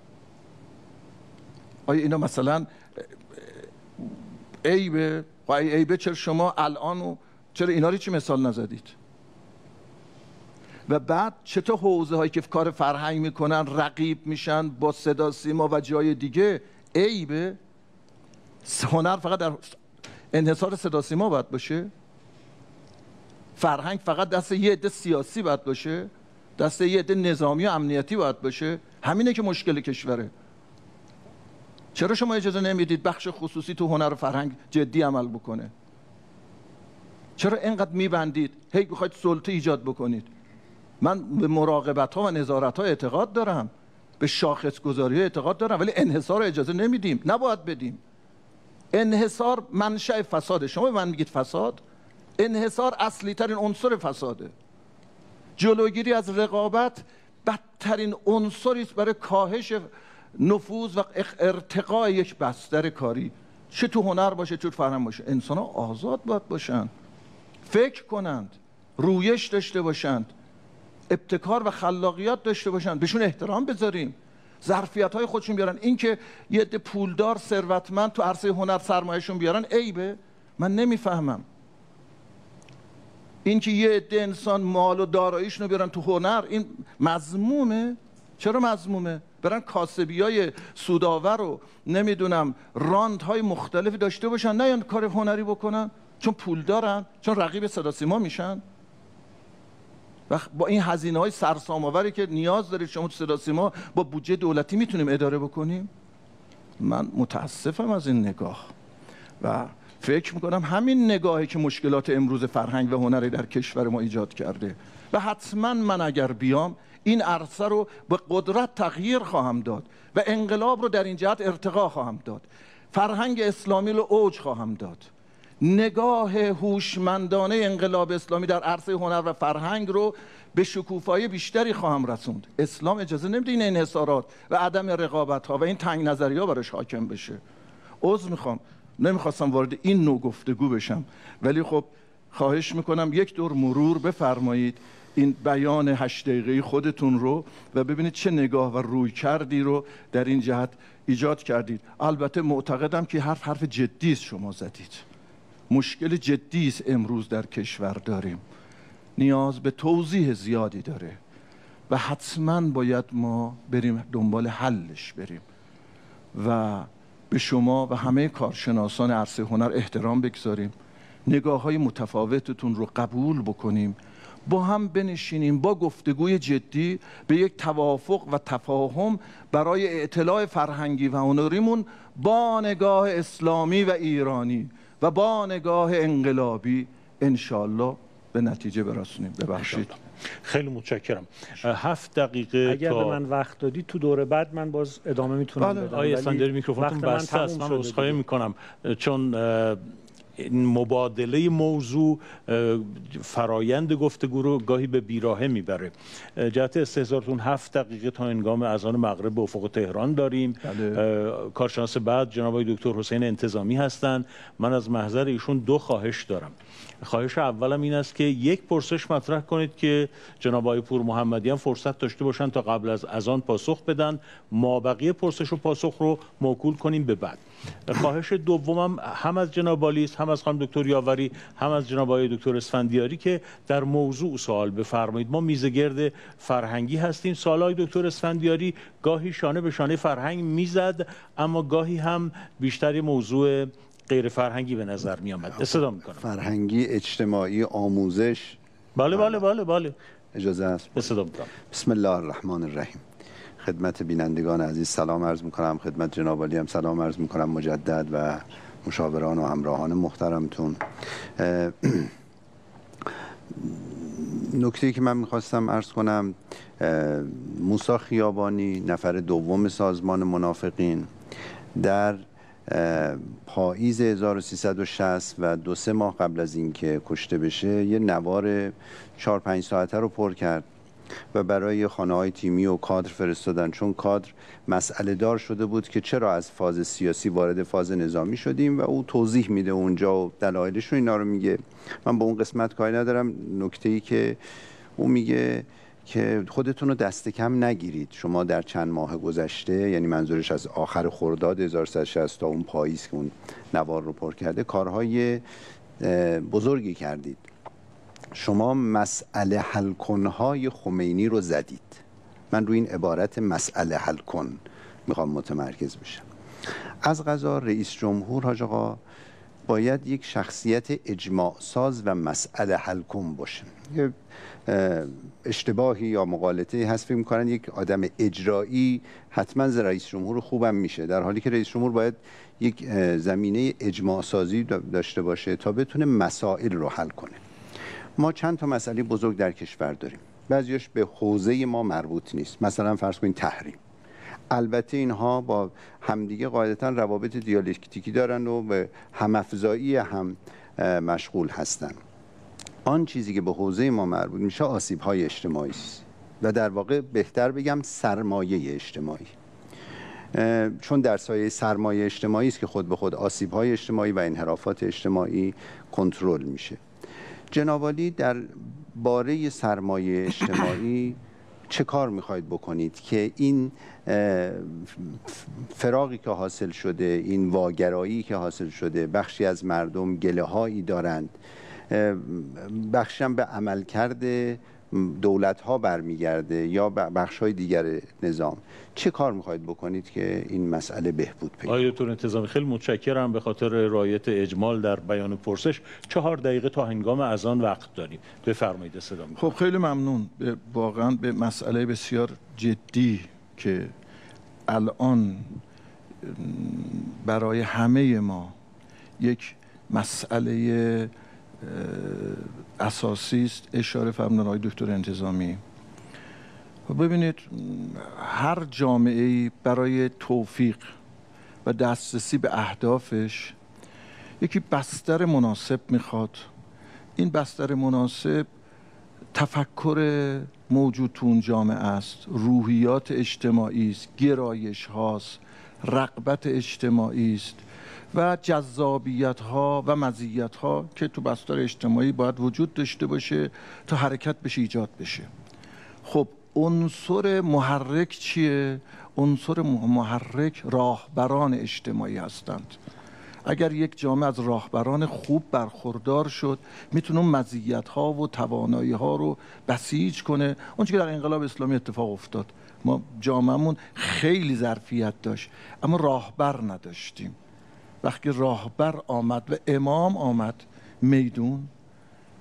آیا اینا مثلا عیبه؟ و عیبه چرا شما الان و چرا اینا رو چی مثال نزدید؟ و بعد چطور حوزه هایی که کار فرهنگ میکنن رقیب میشن با صدا سیما و جای دیگه؟ عیبه؟ هنر فقط در انحصار صدا سیما باید باشه؟ فرهنگ فقط دست یه عده سیاسی باید باشه؟ دست یه عده نظامی و امنیتی باید باشه؟ همینه که مشکل کشوره. چرا شما اجازه نمیدید بخش خصوصی تو هنر و فرهنگ جدی عمل بکنه؟ چرا اینقدر میبندید؟ هی بخواید سلطه ایجاد بکنید. من به مراقبت ها و نظارت ها اعتقاد دارم، به شاخص گذاری ها اعتقاد دارم، ولی انحصار اجازه نمیدیم، نباید بدیم. انحصار منشأ فساده. شما به من میگید فساد؟ انحصار اصلی ترین عنصر فساده. جلوگیری از رقابت بدترین عنصری است برای کاهش نفوذ و ارتقای یک بستر کاری، چه تو هنر باشه چه تو فرهنگ باشه. انسان ها آزاد باید باشند، فکر کنند، رویش داشته باشند، ابتکار و خلاقیت داشته باشند، بهشون احترام بذاریم، ظرفیت های خودشون بیارن. این که یه عده پولدار ثروتمند تو عرصه هنر سرمایه‌شون بیارن عیبه؟ من نمیفهمم. این که یه عده انسان مال و داراییشون رو بیارن تو هنر این مذمومه؟ چرا مذمومه؟ برن کاسبیای سودآور رو نمیدونم راندهای مختلفی داشته باشن، نه یعنی کار هنری بکنن چون پول دارن، چون رقیب صدا سیما میشن. و با این هزینه های سرسام‌آوری که نیاز دارید شما تو صدا سیما با بودجه دولتی میتونیم اداره بکنیم؟ من متاسفم از این نگاه و فکر میکنم همین نگاهی که مشکلات امروز فرهنگ و هنری در کشور ما ایجاد کرده. و حتما من اگر بیام این عرصه رو به قدرت تغییر خواهم داد و انقلاب رو در این جهت ارتقا خواهم داد، فرهنگ اسلامی رو اوج خواهم داد، نگاه هوشمندانه انقلاب اسلامی در عرصه هنر و فرهنگ رو به شکوفایی بیشتری خواهم رسوند. اسلام اجازه نمیده این انحصارات و عدم رقابت ها و این تنگ نظری ها براش حاکم بشه. عذر میخوام، نمیخواستم وارد این نوع گفتگو بشم، ولی خب خواهش میکنم یک دور مرور بفرمایید این بیان هشت دقیقه‌ای خودتون رو و ببینید چه نگاه و روی کردی رو در این جهت ایجاد کردید. البته معتقدم که حرف حرف جدی است شما زدید. مشکل جدی است امروز در کشور داریم، نیاز به توضیح زیادی داره و حتما باید ما بریم دنبال حلش بریم و به شما و همه کارشناسان عرصه هنر احترام بگذاریم، نگاه های متفاوتتون رو قبول بکنیم، با هم بنشینیم با گفتگوی جدی به یک توافق و تفاهم برای اطلاع فرهنگی و هنریمون با نگاه اسلامی و ایرانی و با نگاه انقلابی انشالله به نتیجه برسونیم. ببخشید. خیلی متشکرم. هفت دقیقه اگر تا... به من وقت دادی تو دوره بعد من باز ادامه میتونم بله. بدم. آقای اسفندیاری میکروفونتون بسته است. من عذرخواهی میکنم چون این مبادله موضوع فرایند گفتگو رو گاهی به بیراهه میبره. جهت استحضارتون هفت دقیقه تا هنگام اذان مغرب به افق تهران داریم. بله. کارشناس بعد جناب آقای دکتر حسین انتظامی هستند. من از محضر ایشون دو خواهش دارم. خواهش اولم این است که یک پرسش مطرح کنید که جناب آقای پور محمدیان فرصت داشته باشن تا قبل از اذان پاسخ بدن، ما بقیه پرسش و پاسخ رو موکول کنیم به بعد. خواهش دومم هم از جناب عالی است، هم از خانم دکتر یاوری، هم از جناب آقای دکتر اسفندیاری که در موضوع سوال بفرمایید. ما میزگرد فرهنگی هستیم. سوالای دکتر اسفندیاری گاهی شانه به شانه فرهنگ میزد، اما گاهی هم بیشتر موضوع غیر فرهنگی به نظر می آمد. استفاده میکنم. فرهنگی، اجتماعی، آموزش. بله بله بله بله. اجازه است. استفاده میکنم. بسم الله الرحمن الرحیم. خدمت بینندگان عزیز سلام عرض میکنم، خدمت جناب عالی هم سلام عرض میکنم مجدد و مشاوران و همراهان محترمتون. نکته‌ای که من میخواستم عرض کنم، موسی خیابانی نفر دوم سازمان منافقین در پاییز هزار و سیصد و شصت و دو سه ماه قبل از اینکه کشته بشه یه نوار چهار پنج ساعته رو پر کرد و برای خانه‌های تیمی و کادر فرستادن، چون کادر مسئله دار شده بود که چرا از فاز سیاسی وارد فاز نظامی شدیم و او توضیح میده اونجا و دلایلش رو اینا رو میگه. من با اون قسمت کاری ندارم. نکته‌ای که اون میگه که خودتون رو دست کم نگیرید. شما در چند ماه گذشته، یعنی منظورش از آخر خرداد هزار و سیصد و شصت تا اون پاییز که اون نوار رو پر کرده، کارهای بزرگی کردید. شما مسئله حل کنهای خمینی رو زدید. من روی این عبارت مسئله حل کن میخوام متمرکز بشم. از قضا رئیس جمهور حاج آقا باید یک شخصیت اجماع ساز و مسئله حل کن باشه. یه اشتباهی یا مغالطه‌ای هست فکر می‌کنن یک آدم اجرایی حتما ز رئیس جمهور خوبم میشه، در حالی که رئیس جمهور باید یک زمینه اجماع سازی داشته باشه تا بتونه مسائل رو حل کنه. ما چند تا مسئله بزرگ در کشور داریم، بعضیش به حوزه ما مربوط نیست، مثلا فرض کنید تحریم. البته اینها با همدیگه قاعدتاً روابط دیالکتیکی دارن و به هم‌افزایی هم مشغول هستن. آن چیزی که به حوزه ما مربوط میشه آسیب‌های اجتماعی است و در واقع بهتر بگم سرمایه اجتماعی، چون در سایه سرمایه اجتماعی است که خود به خود آسیب‌های اجتماعی و انحرافات اجتماعی کنترل میشه. جناب عالی در باره سرمایه اجتماعی چه کار میخواید بکنید که این فراغی که حاصل شده، این واگرایی که حاصل شده، بخشی از مردم گله هایی دارند، بخشی هم به عملکرد دولت ها برمیگرده یا بخش های دیگر نظام، چه کار میخواید بکنید که این مسئله بهبود پیدا کنه؟ آقای دکتر انتظامی خیلی متشکرم. به خاطر رعایت اجمال در بیان پرسش چهار دقیقه تا هنگام اذان وقت داریم. بفرمایید. صدا می‌کنم. خب خیلی ممنون. واقعا به مسئله بسیار جدی که الان برای همه ما یک مسئله اساسی است اشاره فرمودن آقای دکتر انتظامی. ببینید، هر جامعه‌ای برای توفیق و دسترسی به اهدافش یکی بستر مناسب میخواد. این بستر مناسب تفکر موجود تو اون جامعه است، روحیات اجتماعی است، گرایش هاست، رغبت اجتماعی است و جذابیت ها و مزیت ها که تو بستر اجتماعی باید وجود داشته باشه تا حرکت بشه، ایجاد بشه. خب عنصر محرک چیه؟ عنصر محرک راهبران اجتماعی هستند. اگر یک جامعه از راهبران خوب برخوردار شد، میتونه اون مزیت ها و توانایی ها رو بسیج کنه. اون چیزی که در انقلاب اسلامی اتفاق افتاد، ما جامعهمون خیلی ظرفیت داشت اما راهبر نداشتیم. وقتی راهبر آمد و امام آمد میدون،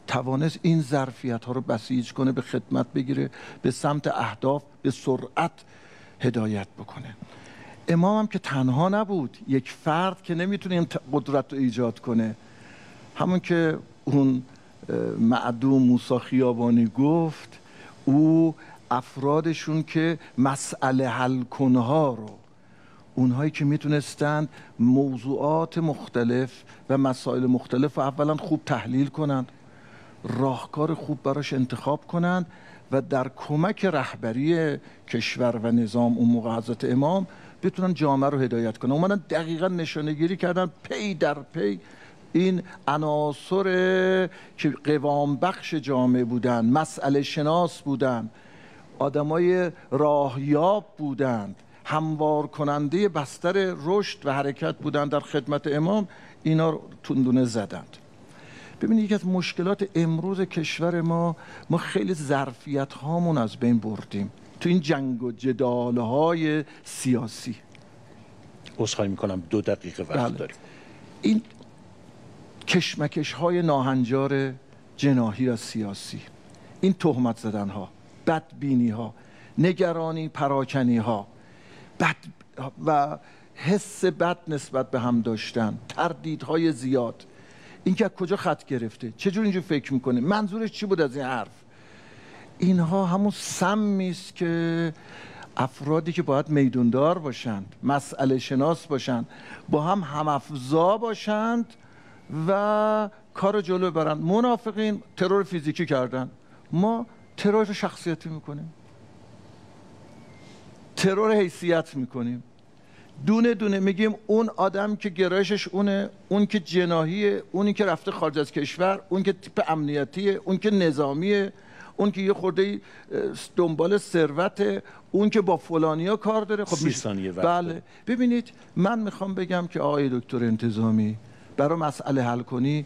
توانست این ظرفیت ها رو بسیج کنه، به خدمت بگیره، به سمت اهداف به سرعت هدایت بکنه. امام هم که تنها نبود، یک فرد که نمیتونه این قدرت رو ایجاد کنه. همون که اون معدوم موسی خیابانی گفت، او افرادشون که مسئله حل کنها رو، اونهایی که میتونستند موضوعات مختلف و مسائل مختلف رو اولا خوب تحلیل کنند، راهکار خوب براش انتخاب کنند و در کمک رهبری کشور و نظام اون موقع حضرت امام بتونن جامعه رو هدایت کنن. اومدن دقیقا نشانه‌گیری کردن پی در پی این عناصر که قوام بخش جامعه بودن، مسئله شناس بودن، آدمای راهیاب بودند، هموار کننده بستر رشد و حرکت بودند در خدمت امام، اینا رو تندونه زدند. ببینید یکی از مشکلات امروز کشور ما، ما خیلی ظرفیت هامون از بین بردیم تو این جنگ و جدال های سیاسی. عذرخواهی میکنم دو دقیقه وقت بله. داریم. این کشمکش های ناهنجار جناحی و سیاسی، این تهمت زدن ها، بدبینی ها، نگرانی پراکنی ها، بد و حس بد نسبت به هم داشتن، تردیدهای زیاد، این که از کجا خط گرفته، چجور اینجور فکر میکنه، منظورش چی بود از این حرف، اینها همون سمی است که افرادی که باید میدوندار باشند، مسئله شناس باشند، با هم همافزا باشند و کار جلو ببرند. منافقین ترور فیزیکی کردن، ما ترور شخصیتی میکنیم، ترور حیثیت میکنیم، دونه دونه میگیم اون آدم که گرایشش اونه، اون که جناحیه، اونی که رفته خارج از کشور، اون که تیپ امنیتیه، اون که نظامیه، اون که یه خورده دنبال ثروته، اون که با فلانیا کار داره. خب سی ثانیه وقت. بله. ببینید من میخوام بگم که آقای دکتر انتظامی، برای مسئله حل کنی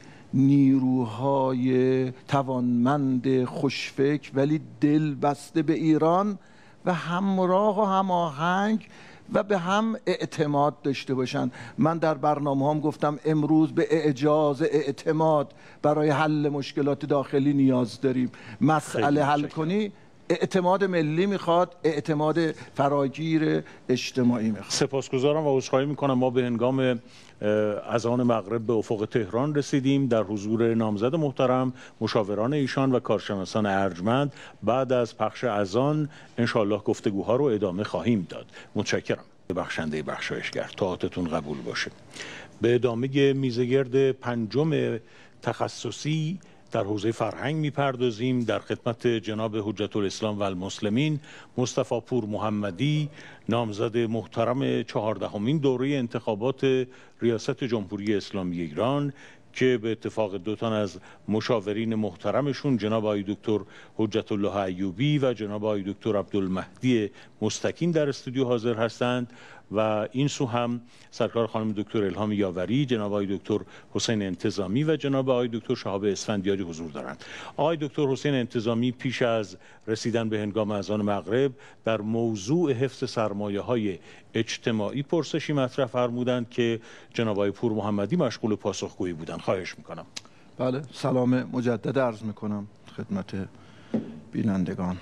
نیروهای توانمند خوشفکر ولی دل بسته به ایران و همراه و هماهنگ و به هم اعتماد داشته باشن. من در برنامه هم گفتم امروز به اعجاز اعتماد برای حل مشکلات داخلی نیاز داریم. مسئله حل کنی اعتماد ملی میخواد، اعتماد فراگیر اجتماعی میخواد. سپاسگزارم و عذرخواهی میکنم ما به هنگام اذان مغرب به افق تهران رسیدیم. در حضور نامزد محترم، مشاوران ایشان و کارشناسان ارجمند، بعد از پخش اذان انشاءالله گفتگوها رو ادامه خواهیم داد. متشکرم. بخشنده بخشایشگر، طاعتتون قبول باشه. به ادامه میزگرد پنجم تخصصی در حوزه فرهنگ میپردازیم. در خدمت جناب حجت الاسلام و المسلمین مصطفی پور محمدی، نامزد محترم چهاردهمین دوره انتخابات ریاست جمهوری اسلامی ایران، که به اتفاق دو تن از مشاورین محترمشون جناب آقای دکتر حجت الله ایوبی و جناب آقای دکتر عبدالمهدی مستکین در استودیو حاضر هستند و این سو هم سرکار خانم دکتر الهام یاوری، جناب آقای دکتر حسین انتظامی و جناب آقای دکتر شهاب اسفندیاری حضور دارند. آقای دکتر حسین انتظامی پیش از رسیدن به هنگام اذان مغرب در موضوع حفظ سرمایه‌های اجتماعی پرسشی مطرح فرمودند که جناب آقای پور محمدی مشغول پاسخگویی بودند. خواهش میکنم. بله، سلام مجدد عرض میکنم خدمت بینندگان.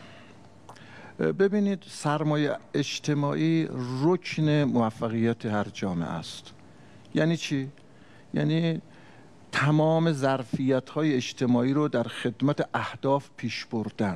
ببینید، سرمایه اجتماعی رکن موفقیت هر جامعه است. یعنی چی؟ یعنی تمام ظرفیت‌های اجتماعی رو در خدمت اهداف پیش بردن.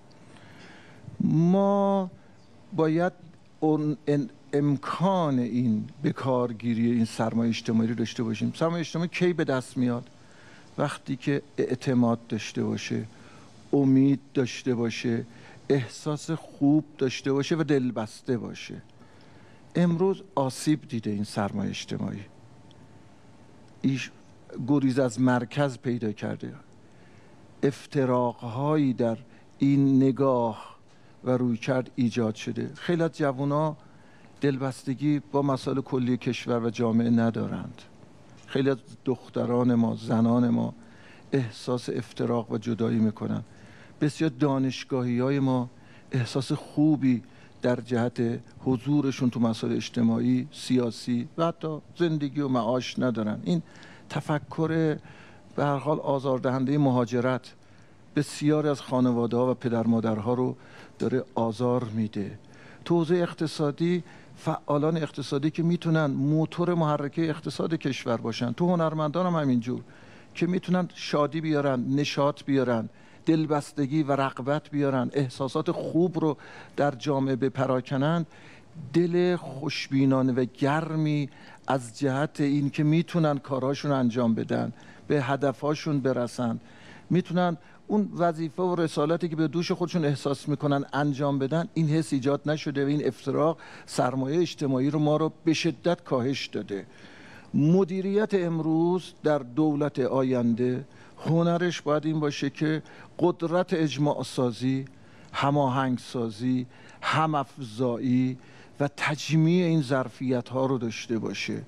ما باید اون امکان این بکارگیری این سرمایه اجتماعی رو داشته باشیم. سرمایه اجتماعی کی به دست میاد؟ وقتی که اعتماد داشته باشه، امید داشته باشه، احساس خوب داشته باشه و دلبسته باشه. امروز آسیب دیده این سرمایه اجتماعی، ایش گریز از مرکز پیدا کرده، افتراقهایی در این نگاه و رویکرد ایجاد شده. خیلی از جوونا دلبستگی با مسائل کلی کشور و جامعه ندارند. خیلی از دختران ما، زنان ما احساس افتراق و جدایی میکنن. بسیار دانشگاهی های ما احساس خوبی در جهت حضورشون تو مسائل اجتماعی، سیاسی و حتی زندگی و معاش ندارن. این تفکر به هر حال آزاردهنده مهاجرت بسیاری از خانواده‌ها و پدر مادرها رو داره آزار میده. تو حوزه اقتصادی فعالان اقتصادی که میتونن موتور محرکه اقتصاد کشور باشن، تو هنرمندان هم همینجور که میتونن شادی بیارن، نشاط بیارن، دلبستگی و رغبت بیارن، احساسات خوب رو در جامعه بپراکنن، دل خوشبینانه و گرمی از جهت این که میتونن کارهاشون انجام بدن، به هدفهاشون برسن، میتونن اون وظیفه و رسالتی که به دوش خودشون احساس میکنن انجام بدن. این حس ایجاد نشده و این افتراق سرمایه اجتماعی رو ما رو به شدت کاهش داده. مدیریت امروز در دولت آینده هنرش باید این باشه که قدرت اجماع سازی، هماهنگ سازی، همافزایی و تجمیع این ظرفیت ها رو داشته باشه.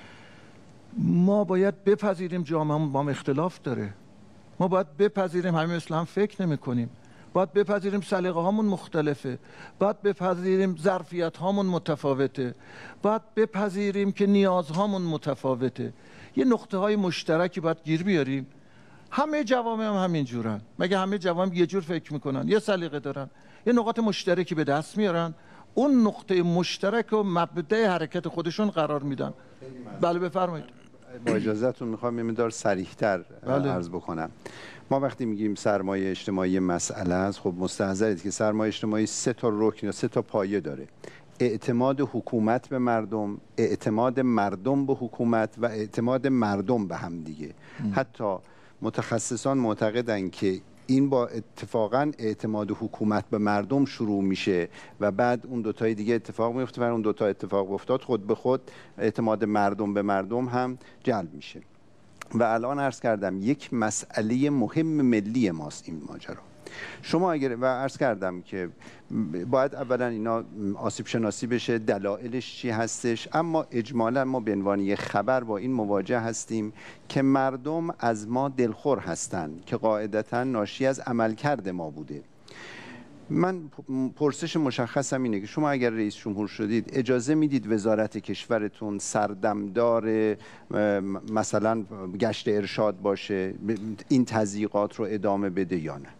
ما باید بپذیریم جامعه‌مون با هم اختلاف داره. ما باید بپذیریم همه مثل هم فکر نمی کنیم. باید بپذیریم سلیقه هامون مختلفه. باید بپذیریم ظرفیت هامون متفاوته. باید بپذیریم که نیازهامون متفاوته. یه نقطه های مشترکی باید گیر بیاریم. همه جوامع هم همین جورن. مگه همه جوامع یه جور فکر میکنن؟ یه سلیقه دارن. یه نقاط مشترکی به دست میارن. اون نقطه مشترک و مبدأ حرکت خودشون قرار میدن. بله بفرمایید. با اجازهتون میخوام یه مقدار صریح‌تر عرض بکنم. ما وقتی میگیم سرمایه اجتماعی مسئله است، خب مستحضرید که سرمایه اجتماعی سه تا رکن یا سه تا پایه داره: اعتماد حکومت به مردم، اعتماد مردم به حکومت و اعتماد مردم به هم دیگه. حتی متخصصان معتقدن که این با اتفاقا اعتماد حکومت به مردم شروع میشه و بعد اون دوتای دیگه اتفاق میفته و اون دوتا اتفاق افتاد خود به خود اعتماد مردم به مردم هم جلب میشه. و الان عرض کردم یک مسئله مهم ملی ماست این ماجرا. شما اگر و عرض کردم که باید اولا اینا آسیب شناسی بشه، دلایلش چی هستش، اما اجمالا ما به عنوان یک خبر با این مواجه هستیم که مردم از ما دلخور هستند که قاعدتا ناشی از عملکرد ما بوده. من پرسش مشخصم اینه که شما اگر رئیس جمهور شدید اجازه میدید وزارت کشورتون سردمدار مثلا گشت ارشاد باشه، این تضییقات رو ادامه بده یا نه؟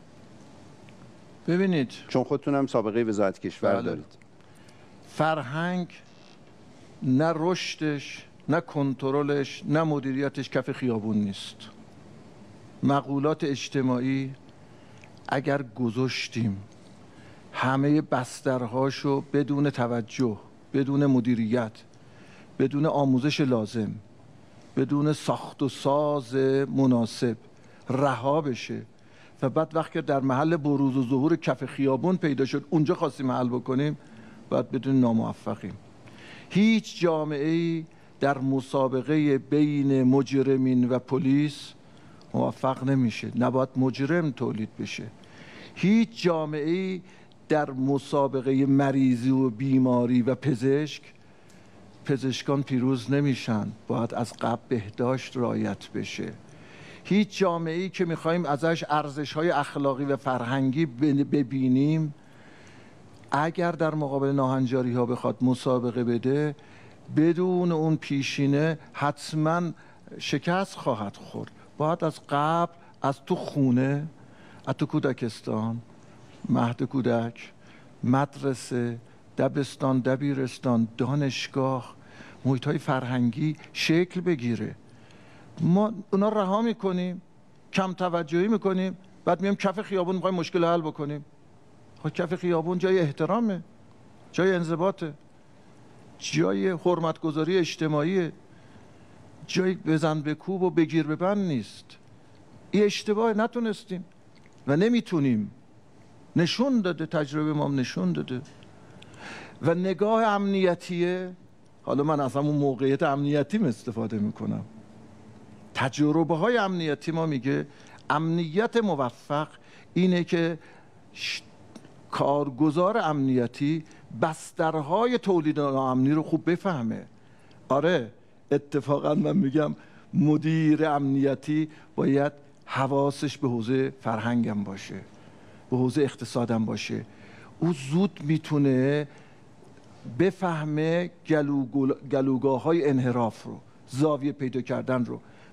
ببینید، چون خودتون هم سابقه وزارت کشور بله. دارید. فرهنگ نه رشدش، نه کنترلش، نه مدیریتش کف خیابون نیست. مقولات اجتماعی اگر گذاشتیم همه بسترهاشو بدون توجه، بدون مدیریت، بدون آموزش لازم، بدون ساخت و ساز مناسب رها بشه و بعد وقتی در محل بروز و ظهور کف خیابون پیدا شد اونجا خواستیم حل بکنیم، باید بدون ناموفقیم. هیچ جامعه‌ای در مسابقه بین مجرمین و پلیس موفق نمیشه. نباید مجرم تولید بشه. هیچ جامعه‌ای در مسابقه مریضی و بیماری و پزشک پزشکان پیروز نمیشن. باید از قبل بهداشت رعایت بشه. هیچ جامعه‌ای که میخوایم ازش ارزش‌های اخلاقی و فرهنگی ببینیم اگر در مقابل ناهنجاری‌ها بخواد مسابقه بده بدون اون پیشینه حتما شکست خواهد خورد. باید از قبل از تو خونه، از تو کودکستان، مهد کودک، مدرسه، دبستان، دبیرستان، دانشگاه، محیط‌های فرهنگی شکل بگیره. ما اونا رها میکنیم، کم توجهی میکنیم، بعد میایم کف خیابون میخوایم مشکل حل بکنیم. خب کف خیابون جای احترامه، جای انضباطه، جای حرمتگذاری اجتماعیه، جای بزن به کوب و بگیر ببند نیست. این اشتباه نتونستیم و نمیتونیم. نشون داده، تجربه ما نشون داده. و نگاه امنیتیه، حالا من از همون موقعیت امنیتیم استفاده میکنم. تجربه های امنیتی ما میگه امنیت موفق اینه که کارگزار امنیتی بسترهای تولید ناامنی رو خوب بفهمه. آره اتفاقا من میگم مدیر امنیتی باید حواسش به حوزه فرهنگم باشه، به حوزه اقتصادم باشه. او زود میتونه بفهمه گلوگاه های انحراف رو، زاویه پیدا کردن رو،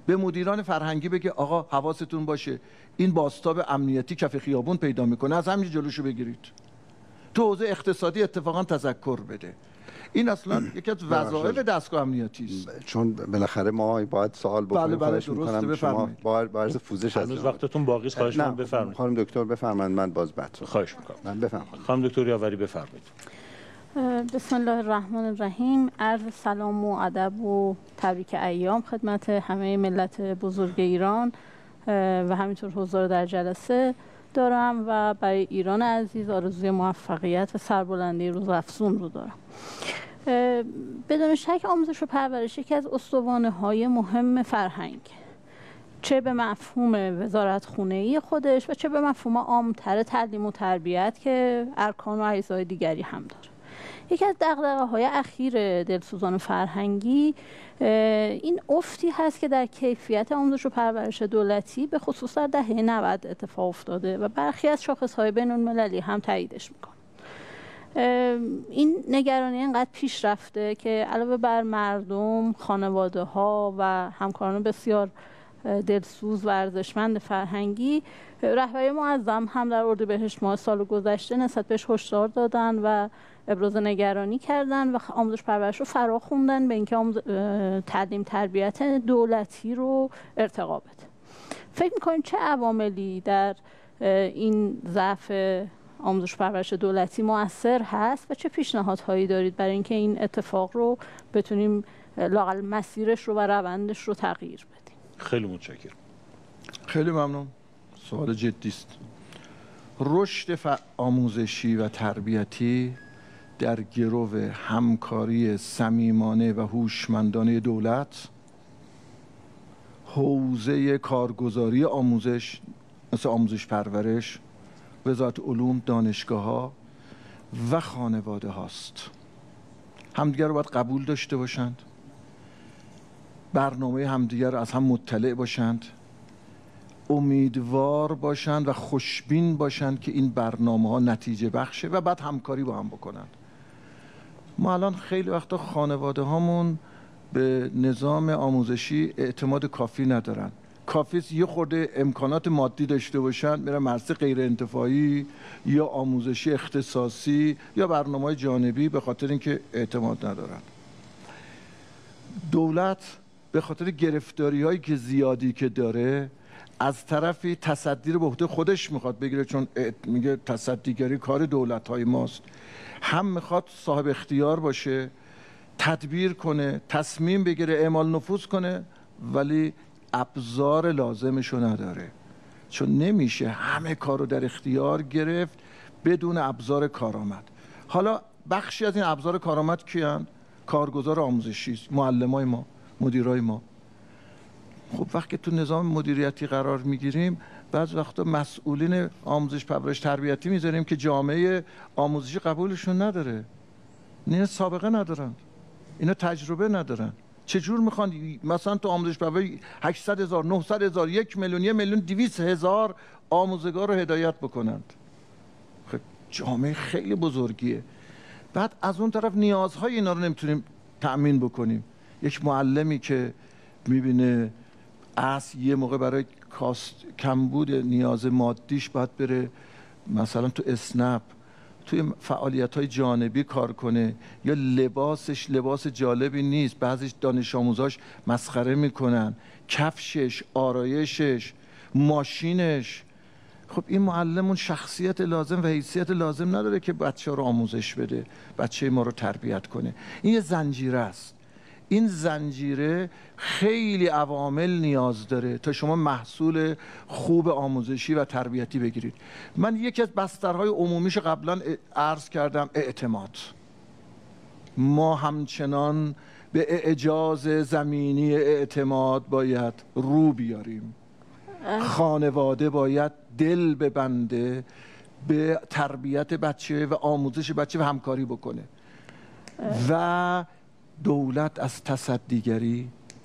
به مدیران فرهنگی بگه آقا حواستون باشه این بازتاب امنیتی کف خیابون پیدا میکنه، از همین جلوشو بگیرید. تو حوزه اقتصادی اتفاقا تذکر بده. این اصلا یکی از وظایف دستگاه امنیتی است. چون بالاخره ما باید سوال بکنیم. بله بله درسته، بفرمایید. با عرض پوزش هست. هنوز وقتتون باقی است، خواهش می‌کنم بفرمایید. خانم دکتر بفرمایید، من باز بعد خواهش می‌کنم. من بفرمایید. خانم دکتر یاوری بفرمایید. بسم الله الرحمن الرحیم. عرض سلام و ادب و تبریک ایام خدمت همه ملت بزرگ ایران و همینطور حضار در جلسه دارم و برای ایران عزیز آرزوی موفقیت و سربلندی روزافزون رو دارم. بدون شک آموزش و پرورش یکی از استوانه‌های مهم فرهنگ، چه به مفهوم وزارت خونه‌ای خودش و چه به مفهوم عام‌تر تعلیم و تربیت که ارکان و اجزای دیگری هم داره. یکی از دغدغه‌های اخیر دلسوزان فرهنگی این افتی هست که در کیفیت آموزش و پرورش دولتی به خصوص در دهه نود اتفاق افتاده و برخی از شاخص‌های بین‌المللی هم تاییدش می‌کنه. این نگرانی اینقدر پیش رفته که علاوه بر مردم، خانواده‌ها و همکاران بسیار دلسوز و ارزشمند فرهنگی، رهبری معظم هم در اردیبهشت ماه سال گذشته نسبت بهش هشدار دادن و ابراز نگرانی کردن و آموزش پرورش رو فرا خوندن به اینکه آموز... تعلیم تربیت دولتی رو ارتقا بده. فکر می‌کنید چه عواملی در این ضعف آموزش پرورش دولتی مؤثر هست و چه پیشنهادهایی دارید برای اینکه این اتفاق رو بتونیم لااقل مسیرش رو و روندش رو تغییر بدیم؟ خیلی متشکرم. خیلی ممنون. سوال جدی است. رشد آموزشی و تربیتی در گرو همکاری صمیمانه و هوشمندانه دولت، حوزه کارگزاری آموزش مثل آموزش پرورش، وزارت علوم، دانشگاه‌ها و خانواده هاست. همدیگر رو باید قبول داشته باشند، برنامه همدیگر رو از هم مطلع باشند، امیدوار باشند و خوشبین باشند که این برنامه ها نتیجه بخشه و بعد همکاری با هم بکنند. ما الان خیلی وقتا خانواده هامون به نظام آموزشی اعتماد کافی ندارن. کافی یه خورده امکانات مادی داشته باشن، میرن مدرسه غیر انتفاعی یا آموزشی اختصاصی یا برنامه‌های جانبی به خاطر اینکه اعتماد ندارن. دولت به خاطر گرفتاری هایی که زیادی که داره از طرفی تصدی رو به عهده خودش میخواد بگیره، چون میگه تصدیگری کار دولت های ماست. هم میخواد صاحب اختیار باشه، تدبیر کنه، تصمیم بگیره، اعمال نفوذ کنه، ولی ابزار لازمشو نداره. چون نمیشه همه کارو در اختیار گرفت بدون ابزار کارآمد. حالا بخشی از این ابزار کارآمد کیان؟ کارگزار آموزشی، معلمای ما، مدیرای ما. خب وقتی تو نظام مدیریتی قرار میگیریم، بعض وقتا مسئولین آموزش پرورش تربیتی میذاریم که جامعه آموزشی قبولشون نداره. اینا سابقه ندارن، اینا تجربه ندارن. چجور میخوان مثلا تو آموزش پرورش هشتصد هزار، نهصد هزار، یک میلیون، یک میلیون دویست هزار آموزگار رو هدایت بکنند؟ خب جامعه خیلی بزرگیه. بعد از اون طرف نیازهای اینا رو نمیتونیم تأمین بکنیم. یک معلمی که میبینه اصل یه موقع برای کاست کمبود نیاز مادیش باید بره مثلا تو اسنپ توی فعالیت‌های جانبی کار کنه، یا لباسش لباس جالبی نیست، بعضی دانش آموزاش مسخره میکنن، کفشش، آرایشش، ماشینش. خب این معلم اون شخصیت لازم و حیثیت لازم نداره که بچه ها رو آموزش بده، بچه ما رو تربیت کنه. این یه زنجیره است. این زنجیره خیلی عوامل نیاز داره تا شما محصول خوب آموزشی و تربیتی بگیرید. من یکی از بسترهای عمومیش قبلا عرض کردم، اعتماد. ما همچنان به اعجاز زمینی اعتماد باید رو بیاریم. خانواده باید دل ببنده به تربیت بچه و آموزش بچه و همکاری بکنه و دولت از تصدیگری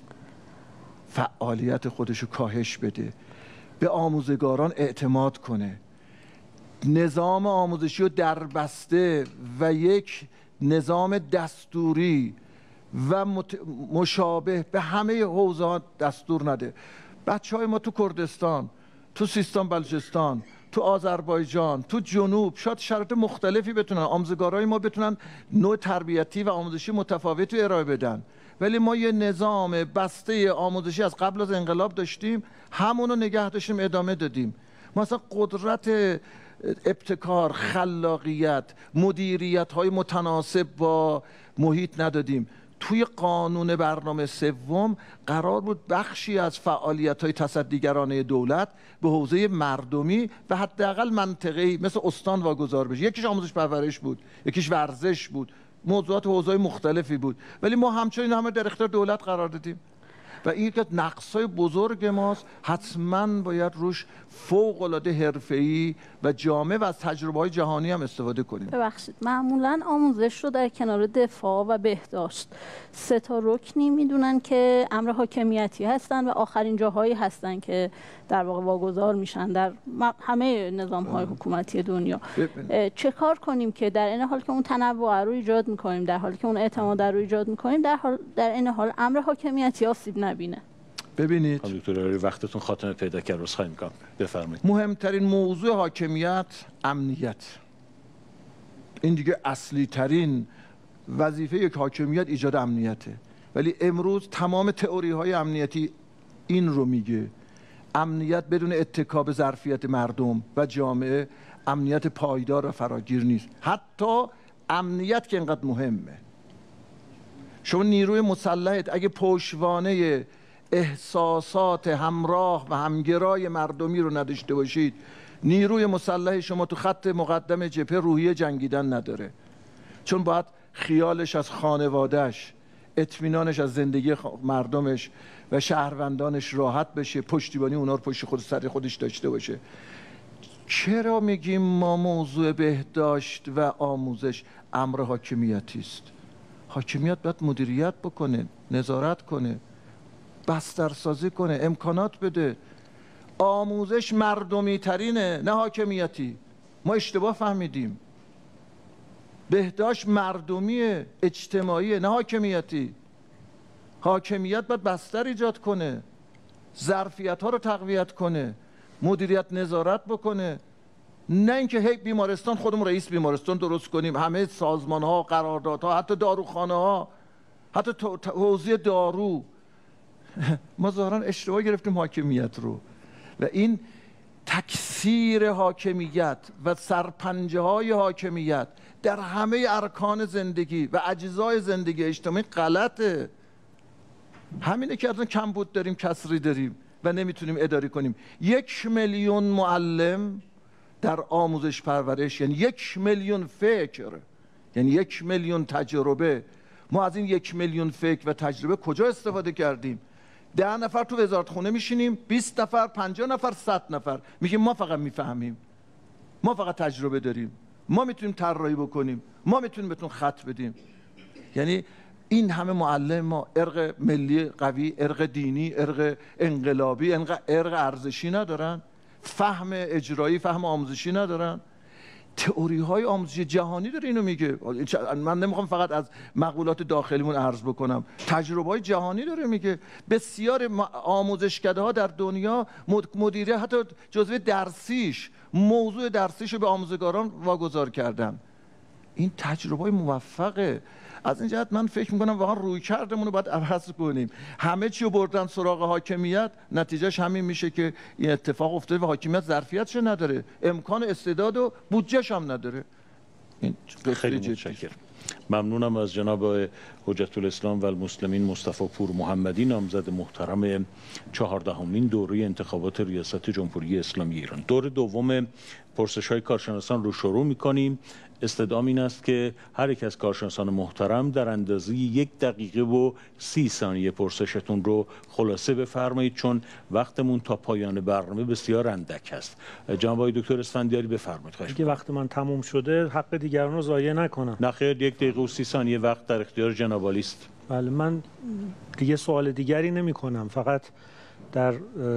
فعالیت خودشو کاهش بده، به آموزگاران اعتماد کنه، نظام آموزشی رو دربسته و یک نظام دستوری و مشابه به همه حوزه‌ها دستور نده. بچه های ما تو کردستان، تو سیستان بلوچستان، تو آذربایجان، تو جنوب شاید شرایط مختلفی بتونن، آموزگارای ما بتونن نوع تربیتی و آموزشی متفاوتی ارائه بدن، ولی ما یه نظام بسته آموزشی از قبل از انقلاب داشتیم، همونو نگه داشتیم، ادامه دادیم. ما اصلا قدرت ابتکار، خلاقیت، مدیریت های متناسب با محیط ندادیم. توی قانون برنامه سوم قرار بود بخشی از فعالیت های تصدیگرانه دولت به حوزه مردمی و حداقل منطقه‌ای مثل استان واگذار بشه. یکیش آموزش پرورش بود، یکیش ورزش بود، موضوعات حوزه‌های مختلفی بود، ولی ما همچنین همه در اختیار دولت قرار دادیم و این که نقصای بزرگ ماست. حتما باید روش فوق‌العاده حرفه‌ای و جامع و از تجربه‌های جهانی هم استفاده کنیم. ببخشید، معمولا آموزش رو در کنار دفاع و بهداشت سه تا رکنی میدونن که امر حاکمیتی هستن و آخرین جاهایی هستن که در واقع واگذار میشن در همه نظام‌های حکومتی دنیا. چه کار کنیم که در این حال که اون تنوع رو ایجاد می‌کنیم، در حالی که اون اعتماد رو ایجاد می‌کنیم، در حال در این حال امر حاکمیتی آسیب نبینه؟ ببینید دکتر وقتتون خاتمه پیدا کرد، عذرخواهی می‌کنم، بفرمایید. مهمترین موضوع حاکمیت امنیت. این دیگه اصلی ترین وظیفه یک حاکمیت ایجاد امنیته، ولی امروز تمام تئوری های امنیتی این رو میگه: امنیت بدون اتکا به ظرفیت مردم و جامعه امنیت پایدار و فراگیر نیست. حتی امنیت که اینقدر مهمه، شما نیروی مسلحت اگه پشتوانه احساسات همراه و همگرای مردمی رو نداشته باشید، نیروی مسلح شما تو خط مقدم جبهه روحیه جنگیدن نداره، چون باید خیالش از خانوادهش، اطمینانش از زندگی مردمش و شهروندانش راحت بشه، پشتیبانی اونا رو پشت خود سر خودش داشته باشه. چرا میگیم ما موضوع بهداشت و آموزش امر حاکمیتی است؟ حاکمیت باید مدیریت بکنه، نظارت کنه، بسترسازی کنه، امکانات بده. آموزش مردمی ترینه، نه حاکمیتی. ما اشتباه فهمیدیم. بهداشت مردمیه، اجتماعیه، نه حاکمیتی. حاکمیت باید بستر ایجاد کنه، ظرفیت ها رو تقویت کنه، مدیریت نظارت بکنه، نه اینکه هی بیمارستان خودمون رئیس بیمارستان درست کنیم، همه سازمان ها، قراردادها، حتی داروخانه ها، حتی حوزه دارو. ما ظاهرا اشتباه گرفتیم حاکمیت رو و این تکثیر حاکمیت و سرپنجه های حاکمیت در همه ارکان زندگی و اجزای زندگی اجتماعی غلطه. همینه که اصلا کمبود داریم، کسری داریم و نمیتونیم اداره کنیم. یک میلیون معلم در آموزش پرورش یعنی یک میلیون فکر، یعنی یک میلیون تجربه. ما از این یک میلیون فکر و تجربه کجا استفاده کردیم؟ ده نفر تو وزارتخونه میشینیم، بیست نفر، پنجاه نفر، صد نفر میگیم ما فقط میفهمیم، ما فقط تجربه داریم، ما میتونیم طراحی بکنیم، ما میتونیم بهتون خط بدیم. یعنی این همه معلم ما ارق ملی قوی، ارق دینی، ارق انقلابی، ارق ارزشی ندارن، فهم اجرایی، فهم آموزشی ندارن. تئوری های آموزشی جهانی داره اینو میگه. من نمیخوام فقط از مقولات داخلیمون عرض بکنم، تجربه های جهانی داره میگه. بسیار آموزشکده ها در دنیا مدیریت، حتی جزوه درسیش، موضوع درسیش رو به آموزگاران واگذار کردن. این تجربه های موفقه. از این جهت من فکر میکنم واقعا روی کردمون رو باید عوض کنیم. همه چی رو بردن سراغ حاکمیت، نتیجهش همین میشه که این اتفاق افتاده و حاکمیت ظرفیتش نداره، امکان استعداد و بودجهش هم نداره. این خیلی متشکرم. ممنونم از جناب حجت الاسلام و المسلمین مصطفی پور محمدی، نامزد محترم چهاردهمین دوره انتخابات ریاست جمهوری اسلامی ایران. دور دوم پرسش‌های کارشناسان رو شروع می‌کنیم. استدعام این است که هر یک از کارشناسان محترم در اندازه یک دقیقه و سی ثانیه پرسشتون رو خلاصه بفرمایید، چون وقتمون تا پایان برنامه بسیار اندک است. جناب آقای دکتر اسفندیاری بفرمایید. اگه وقت من تموم شده حق دیگران رو ضایع نکنم. نه خیر، یک دقیقه و سی ثانیه وقت در اختیار جناب عالی است. بله، من دیگه سوال دیگری نمی کنم، فقط در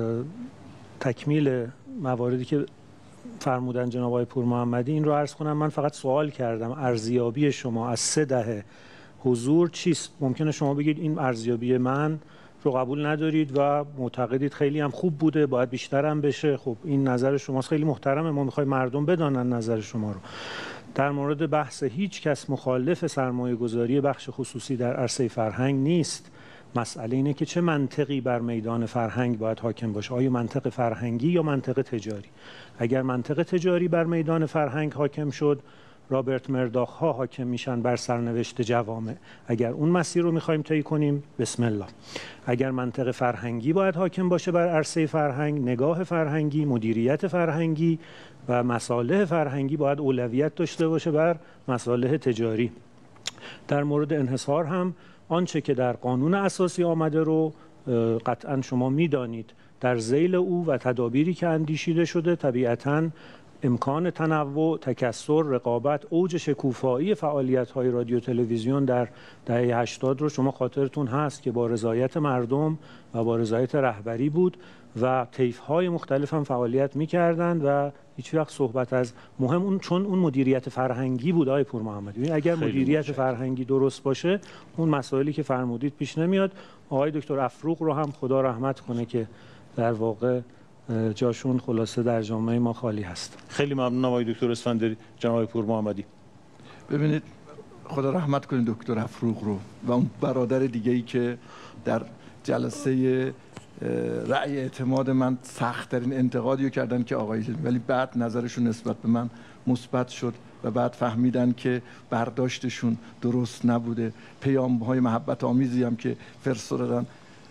تکمیل مواردی که فرمودن جناب آقای پور محمدی این رو عرض کنم. من فقط سوال کردم ارزیابی شما از سه دهه حضور چیست؟ ممکنه شما بگید این ارزیابی من رو قبول ندارید و معتقدید خیلی هم خوب بوده، باید بیشتر هم بشه. خب این نظر شماست، خیلی محترمه، ما میخوایم مردم بدانن نظر شما رو. در مورد بحث هیچ کس مخالف سرمایه گذاری بخش خصوصی در عرصه فرهنگ نیست. مسئله اینه که چه منطقی بر میدان فرهنگ باید حاکم باشه، آیا منطق فرهنگی یا منطق تجاری؟ اگر منطق تجاری بر میدان فرهنگ حاکم شد، رابرت مرداخ ها حاکم میشن بر سرنوشت جوامع. اگر اون مسیر رو میخوایم طی کنیم، بسم الله. اگر منطق فرهنگی باید حاکم باشه بر عرصه فرهنگ، نگاه فرهنگی، مدیریت فرهنگی و مصالح فرهنگی باید اولویت داشته باشه بر مصالح تجاری. در مورد انحصار هم آنچه که در قانون اساسی آمده رو قطعا شما میدانید. در ذیل او و تدابیری که اندیشیده شده، طبیعتاً امکان تنوع، تکثر، رقابت، اوج شکوفایی فعالیت‌های رادیو تلویزیون در دهه هشتاد رو شما خاطرتون هست که با رضایت مردم و با رضایت رهبری بود و طیف‌های مختلف هم فعالیت می‌کردند و هیچ وقت صحبت از مهم اون چون اون مدیریت فرهنگی بود. آقای پور محمدی، اگر مدیریت مشکل. فرهنگی درست باشه، اون مسائلی که فرمودید پیش نمیاد. آقای دکتر افروق رو هم خدا رحمت کنه که در واقع جاشون خلاصه در جامعه ما خالی هست. خیلی ممنونم آقای دکتر اسفندیاری. جناب پور محمدی، ببینید خدا رحمت کنید دکتر افروق رو و اون برادر دیگه‌ای که در جلسه رأی اعتماد من سخت‌ترین انتقادی رو کردن که آقای، ولی بعد نظرشون نسبت به من مثبت شد و بعد فهمیدن که برداشتشون درست نبوده. پیام‌های محبت آمیزی هم که فرستادن،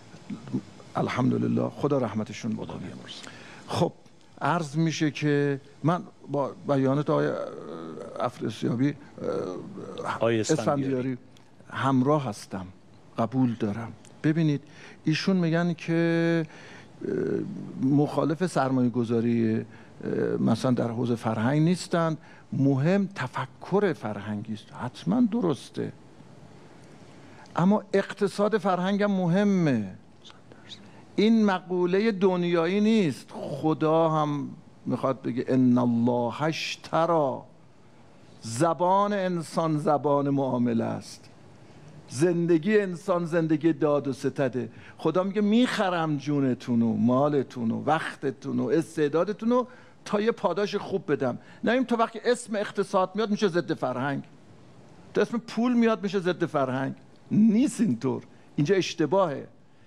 الحمدلله خدا رحمتشون بکنه. خب عرض میشه که من با بیانات آقای افراسیابی اسفندیاری همراه هستم، قبول دارم. ببینید ایشون میگن که مخالف سرمایه گذاری مثلا در حوزه فرهنگ نیستند، مهم تفکر فرهنگی است. حتما درسته، اما اقتصاد فرهنگ هم مهمه. این مقوله دنیایی نیست. خدا هم میخواد بگه ان الله اشتری، زبان انسان زبان معامله است، زندگی انسان زندگی داد و ستده. خدا میگه میخرم جونتون و مالتون و وقتتون و استعدادتون رو تا یه پاداش خوب بدم. نه این تا وقتی اسم اقتصاد میاد میشه ضد فرهنگ، تا اسم پول میاد میشه ضد فرهنگ. نیست اینطور، اینجا اشتباهه.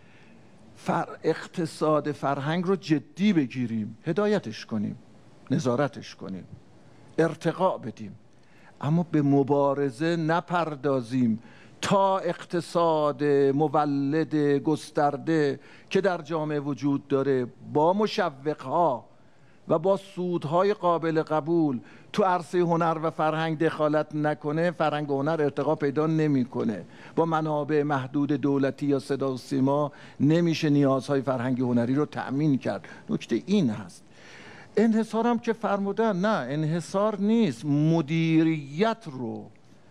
فر اقتصاد فرهنگ رو جدی بگیریم، هدایتش کنیم، نظارتش کنیم، ارتقا بدیم، اما به مبارزه نپردازیم تا اقتصاد مولد گسترده که در جامعه وجود داره با مشوقها و با سودهای قابل قبول تو عرصه هنر و فرهنگ دخالت نکنه، فرهنگ و هنر ارتقا پیدا نمیکنه. با منابع محدود دولتی یا صدا و سیما نمیشه نیازهای فرهنگی هنری رو تأمین کرد. نکته این هست. انحصار هم که فرمودن، نه انحصار نیست، مدیریت رو،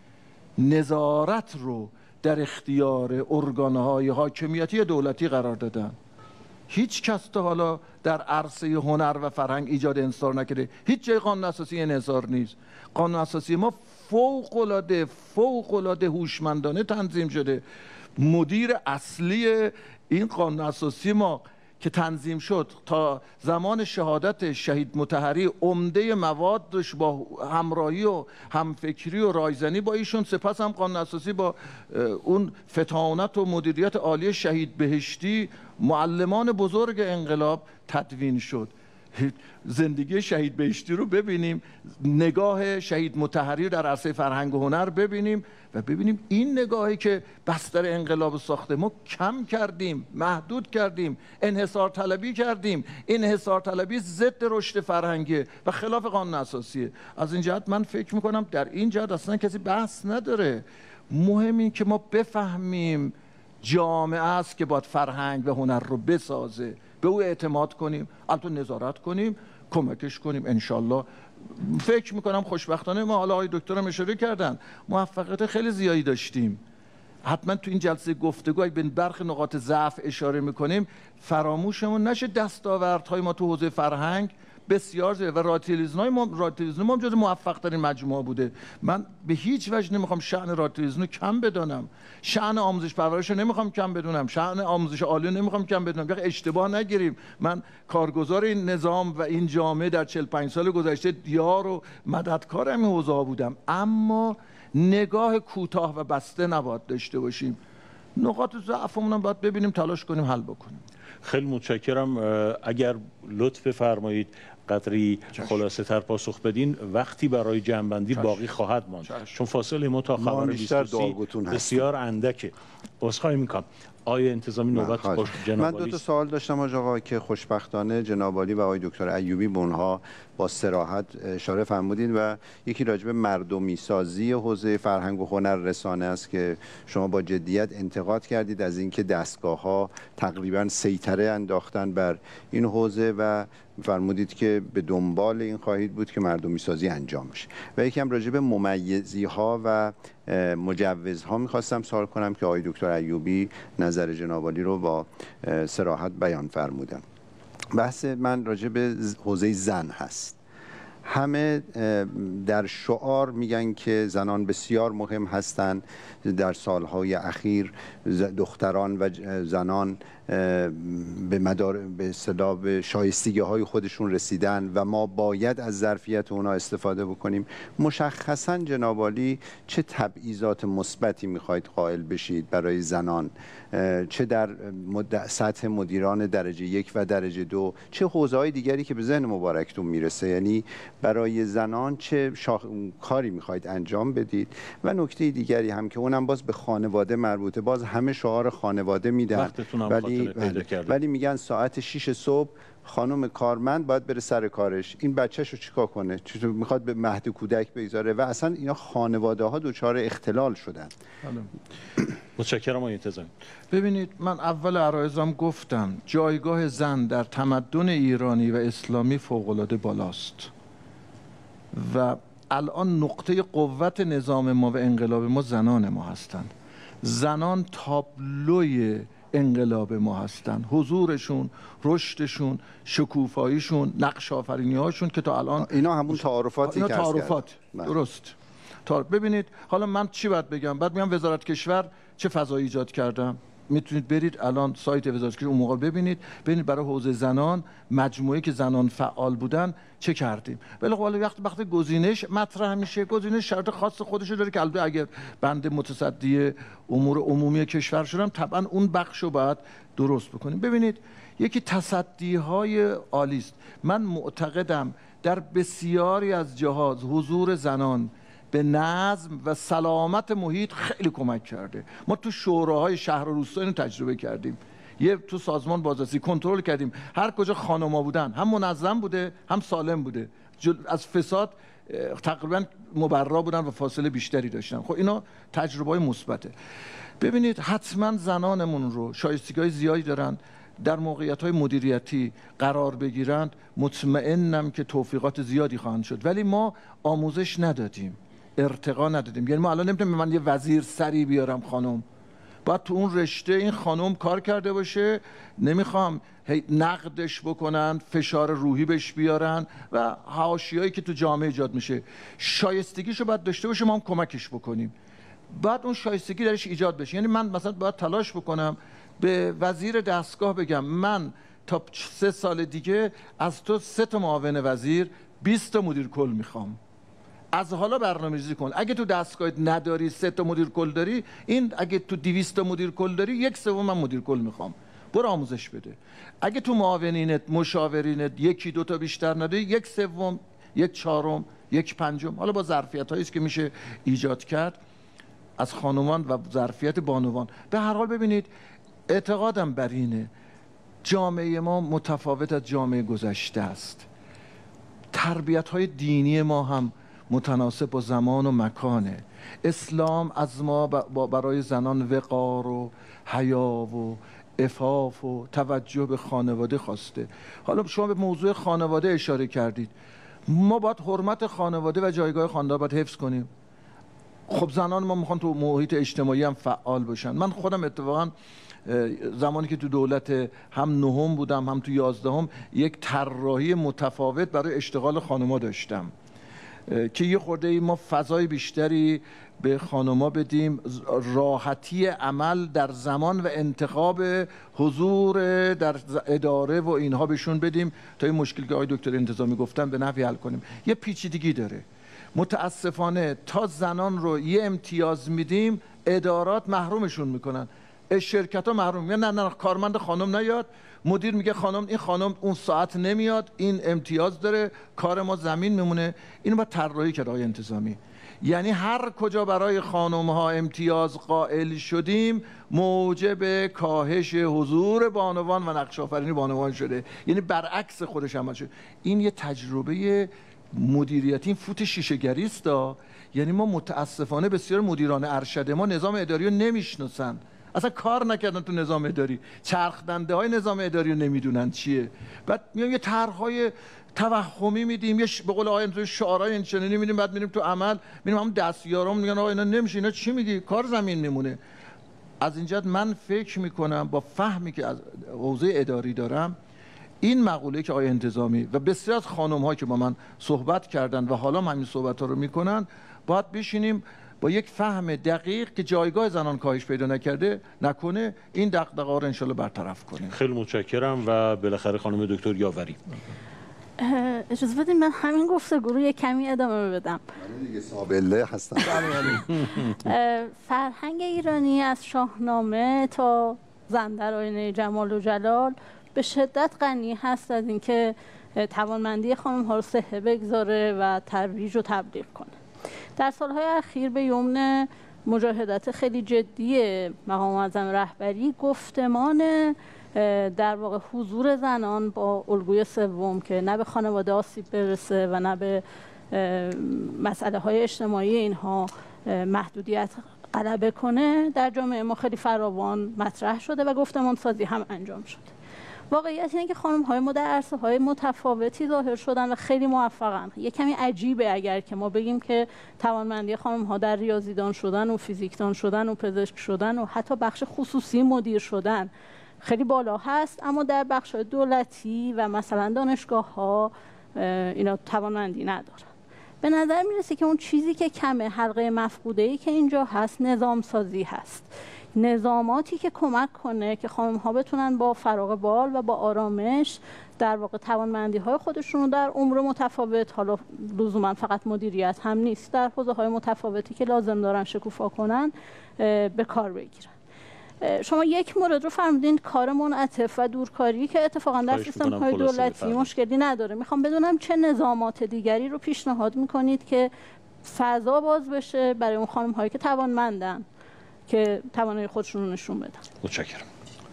نظارت رو در اختیار ارگانهای حاکمیتی دولتی قرار دادن. هیچ کس تا حالا در عرصه هنر و فرهنگ ایجاد انحصار نکرده. هیچ جای قانون اساسی انحصار نیست. قانون اساسی ما فوق العاده فوق العاده هوشمندانه تنظیم شده. مدیر اصلی این قانون اساسی ما که تنظیم شد تا زمان شهادت شهید مطهری، عمده موادش با همراهی و همفکری و رایزنی با ایشون، سپس هم قانون اساسی با اون فطانت و مدیریت عالی شهید بهشتی، معلمان بزرگ انقلاب تدوین شد. زندگی شهید بهشتی رو ببینیم، نگاه شهید مطهری در عرصه فرهنگ و هنر ببینیم و ببینیم این نگاهی که بستر انقلاب ساخته. ما کم کردیم، محدود کردیم، انحصار طلبی کردیم. انحصار طلبی ضد رشد فرهنگی و خلاف قانون اساسیه. از این جهت من فکر میکنم در این جهت اصلا کسی بحث نداره. مهم این که ما بفهمیم جامعه است که باید فرهنگ و هنر رو بسازه، به او اعتماد کنیم، البته نظارت کنیم، کمکش کنیم. انشالله فکر میکنم خوشبختانه ما، حالا آقای دکتر هم اشاره کردن، موفقیت خیلی زیادی داشتیم. حتما تو این جلسه گفتگو به برخی نقاط ضعف اشاره میکنیم، فراموشمون نشه دستاوردهای ما تو حوزه فرهنگ بسیار زیاد و رادیتلیزنای ما رادیتلیزن ما جز موفق ترین مجموعه بوده. من به هیچ وجه نمیخوام شأن رادیتلیزن رو کم بدونم، شأن آموزش پرورش رو نمیخوام کم بدونم، شأن آموزش عالی رو نمیخوام کم بدونم. یک اشتباه نگیریم، من کارگزار این نظام و این جامعه در چهل و پنج سال گذشته دیار و مددکار همین حوزه ها بودم، اما نگاه کوتاه و بسته نباید داشته باشیم. نقاط ضعفمون هم باید ببینیم، تلاش کنیم حل بکنیم. خیلی متشکرم. اگر لطف بفرمایید قدری خلاصه تر پاسخ بدین، وقتی برای جمع‌بندی باقی خواهد ماند، چون فاصله ما تا خبر بیست و سه بسیار اندکه. عذرخواهی میکنم. آیا انتظامی نوبت باش جناب من دو تا سوال داشتم آقای آقا که خوشبختانه جناب عالی و آقای دکتر ایوبی به اونها با صراحت اشاره فرمودین و یکی راجع به مردمی سازی حوزه فرهنگ و هنر رسانه است که شما با جدیت انتقاد کردید از اینکه دستگاه‌ها تقریبا سیطره انداختن بر این حوزه و فرمودید که به دنبال این خواهید بود که مردمی سازی انجام بشه. و یکم راجع به ممیزی ها و مجوزها میخواستم سوال کنم که آقای دکتر ایوبی نظر جناب عالی رو با صراحت بیان فرمودن. بحث من راجع به حوزه زن هست. همه در شعار میگن که زنان بسیار مهم هستند. در سالهای اخیر دختران و زنان به مدار به اصطلاح به شایستگی های خودشون رسیدن و ما باید از ظرفیت اونا استفاده بکنیم. مشخصا جناب عالی چه تبعیضات مثبتی میخواید قائل بشید برای زنان، چه در سطح مدیران درجه یک و درجه دو، چه حوزه‌های دیگری که به ذهن مبارکتون میرسه، یعنی برای زنان چه شاخ... کاری میخواید انجام بدید. و نکته دیگری هم که اونم باز به خانواده مربوطه، باز همه شعار خانواده میدن ولی ولی میگن ساعت شش صبح خانم کارمند باید بره سر کارش، این بچه‌شو چیکار کنه؟ چطور میخواد به مهد کودک بگذاره؟ و اصلا اینا خانواده ها دچار اختلال شدن. متشکرم آقای انتظامی. ببینید، من اول عرایزم گفتم جایگاه زن در تمدن ایرانی و اسلامی فوق‌العاده بالاست و الان نقطه قوت نظام ما و انقلاب ما زنان ما هستند. زنان تابلوی انقلاب ما هستند. حضورشون، رشدشون، شکوفاییشون، نقش آفرینی هاشون که تا الان اینا همون تعارفاتی اینا که تعارفات درست. ببینید حالا من چی باید بگم؟ بعد میگم وزارت کشور چه فضایی ایجاد کردم. میتونید برید الان سایت وزارت کشور اون موقع ببینید، ببینید برای حوزه زنان مجموعه که زنان فعال بودن چه کردیم. ولی خب وقتی وقتی گزینش مطرح میشه، گزینش شرط خاص خودشو داره که البته اگر بنده متصدی امور عمومی کشور شدم طبعا اون بخشو باید درست بکنیم. ببینید یکی تصدیهای عالی است. من معتقدم در بسیاری از جهات حضور زنان به نظم و سلامت محیط خیلی کمک کرده. ما تو شوراهای شهر و روستا اینو تجربه کردیم، یه تو سازمان بازرسی کنترل کردیم، هر کجا خانم‌ها بودن هم منظم بوده هم سالم بوده، از فساد تقریبا مبرا بودن و فاصله بیشتری داشتن. خب اینا تجربه‌های مثبته. ببینید حتما زنانمون رو شایستگی‌های زیادی دارن، در موقعیت‌های مدیریتی قرار بگیرند، مطمئنم که توفیقات زیادی خواهند شد. ولی ما آموزش ندادیم، ارتقا ندادیم. یعنی ما الان نمیتونیم من یه وزیر سری بیارم خانم، باید تو اون رشته این خانم کار کرده باشه. نمیخوام نقدش بکنن، فشار روحی بهش بیارن و حواشیایی که تو جامعه ایجاد میشه. شایستگیشو باید داشته باشه، ما هم کمکش بکنیم. بعد اون شایستگی درش ایجاد بشه. یعنی من مثلا باید تلاش بکنم به وزیر دستگاه بگم من تا سه سال دیگه از تو سه تا معاون وزیر، بیست تا مدیر کل میخوام. از حالا برنامه‌ریزی کن. اگه تو دستگاه نداری سه تا مدیر کل داری، این اگه تو دویست تا مدیر کل داری، یک سوم من مدیر کل میخوام. برو آموزش بده. اگه تو معاونینت، مشاورینت یکی دو تا بیشتر نداری، یک سوم، یک چهارم، یک پنجم، حالا با ظرفیت‌هایی است که میشه ایجاد کرد از خانومان و ظرفیت بانوان. به هر حال ببینید اعتقادم بر اینه جامعه ما متفاوت از جامعه گذشته است. تربیت‌های دینی ما هم متناسب با زمان و مکانه. اسلام از ما برای زنان وقار و حیا و عفاف و توجه به خانواده خواسته. حالا شما به موضوع خانواده اشاره کردید. ما باید حرمت خانواده و جایگاه خانواده باید حفظ کنیم. خب زنان ما میخوان تو محیط اجتماعی هم فعال باشن. من خودم اتفاقا زمانی که تو دولت هم نهم بودم هم تو یازدهم یک طراحی متفاوت برای اشتغال خانم‌ها داشتم که یه خورده ای ما فضای بیشتری به خانم‌ها بدیم، راحتی عمل در زمان و انتخاب حضور در اداره و اینها بهشون بدیم تا این مشکلی که آقای دکتر انتظامی گفتن به نحوی حل کنیم. یه پیچیدگی داره. متاسفانه تا زنان رو یه امتیاز میدیم ادارات محرومشون میکنن، شرکت ها محروم میگن نه نه کارمند خانم نیاد، مدیر میگه خانم این خانم اون ساعت نمیاد، این امتیاز داره، کار ما زمین میمونه. اینو باید طراحی کرد آقای انتظامی. یعنی هر کجا برای خانم ها امتیاز قائل شدیم موجب کاهش حضور بانوان و نقش آفرینی بانوان شده، یعنی برعکس خودش عمل شده. این یه تجربه مدیریتی، این فوت شیشه‌گری است. یعنی ما متاسفانه بسیار مدیران ارشد ما نظام اداری رو نمیشناسن، اصلا کار نکردن تو نظام اداری، چرخ دنده های نظام اداری رو نمیدونن چیه. بعد میام یه طرح‌های توهمی میدیم، یه به قول آقای انتظامی شعارهای اینچنینی میدیم، بعد میریم تو عمل میریم هم دستیارام میگن آقا اینا نمیشه، اینا چی میگی، کار زمین میمونه. از این جهت من فکر میکنم با فهمی که از حوزه اداری دارم، این مقوله که آقای انتظامی و بسیار از خانم‌ها که با من صحبت کردن و حالا همین صحبت‌ها رو میکنن، باید بشینیم با یک فهم دقیق که جایگاه زنان کاهش پیدا نکرده نکنه، این دغدغه‌ها رو انشالله برطرف کنیم. خیلی متشکرم. و بالاخره خانم دکتر یاوری، اجازه بدید من همین گفتگو رو یک کمی ادامه بدم. من دیگه سابله هستم. فرهنگ ایرانی از شاهنامه تا زن در آینه جمال و جلال به شدت غنی هست از اینکه توانمندی خانم ها رو صحه بگذاره و ترویج و تبلیغ کنه. در سالهای اخیر به یمن مجاهدت خیلی جدی مقام معظم رهبری، گفتمان در واقع حضور زنان با الگوی سوم که نه به خانواده آسیب برسه و نه به مسئله های اجتماعی اینها محدودیت غلبه کنه، در جامعه ما خیلی فراوان مطرح شده و گفتمان سازی هم انجام شده. واقعیت اینه که خانم های ما در عرصه های متفاوتی ظاهر شدن و خیلی موفقن. یه کمی عجیبه اگر که ما بگیم که توانمندی خانم ها در ریاضیدان شدن و فیزیکدان شدن و پزشک شدن و حتی بخش خصوصی مدیر شدن خیلی بالا هست، اما در بخش دولتی و مثلا دانشگاه ها اینا توانمندی ندارن. به نظر میرسه که اون چیزی که کمه، حلقه مفقوده‌ای که اینجا هست، نظام سازی هست. نظاماتی که کمک کنه که خانم ها بتونن با فراغ بال و با آرامش در واقع توانمندی های خودشون رو در امور متفاوت، حالا لزوما فقط مدیریت هم نیست، در حوزه های متفاوتی که لازم دارن شکوفا کنن به کار بگیرن. شما یک مورد رو فرمودین، کار منعطف و دورکاری که اتفاقا در سیستم های دولتی مشکلی نداره. میخوام بدونم چه نظامات دیگری رو پیشنهاد میکنید که فضا باز بشه برای اون خانم هایی که توانمندن که توانایی خودشون رو نشون بدن. متشکرم.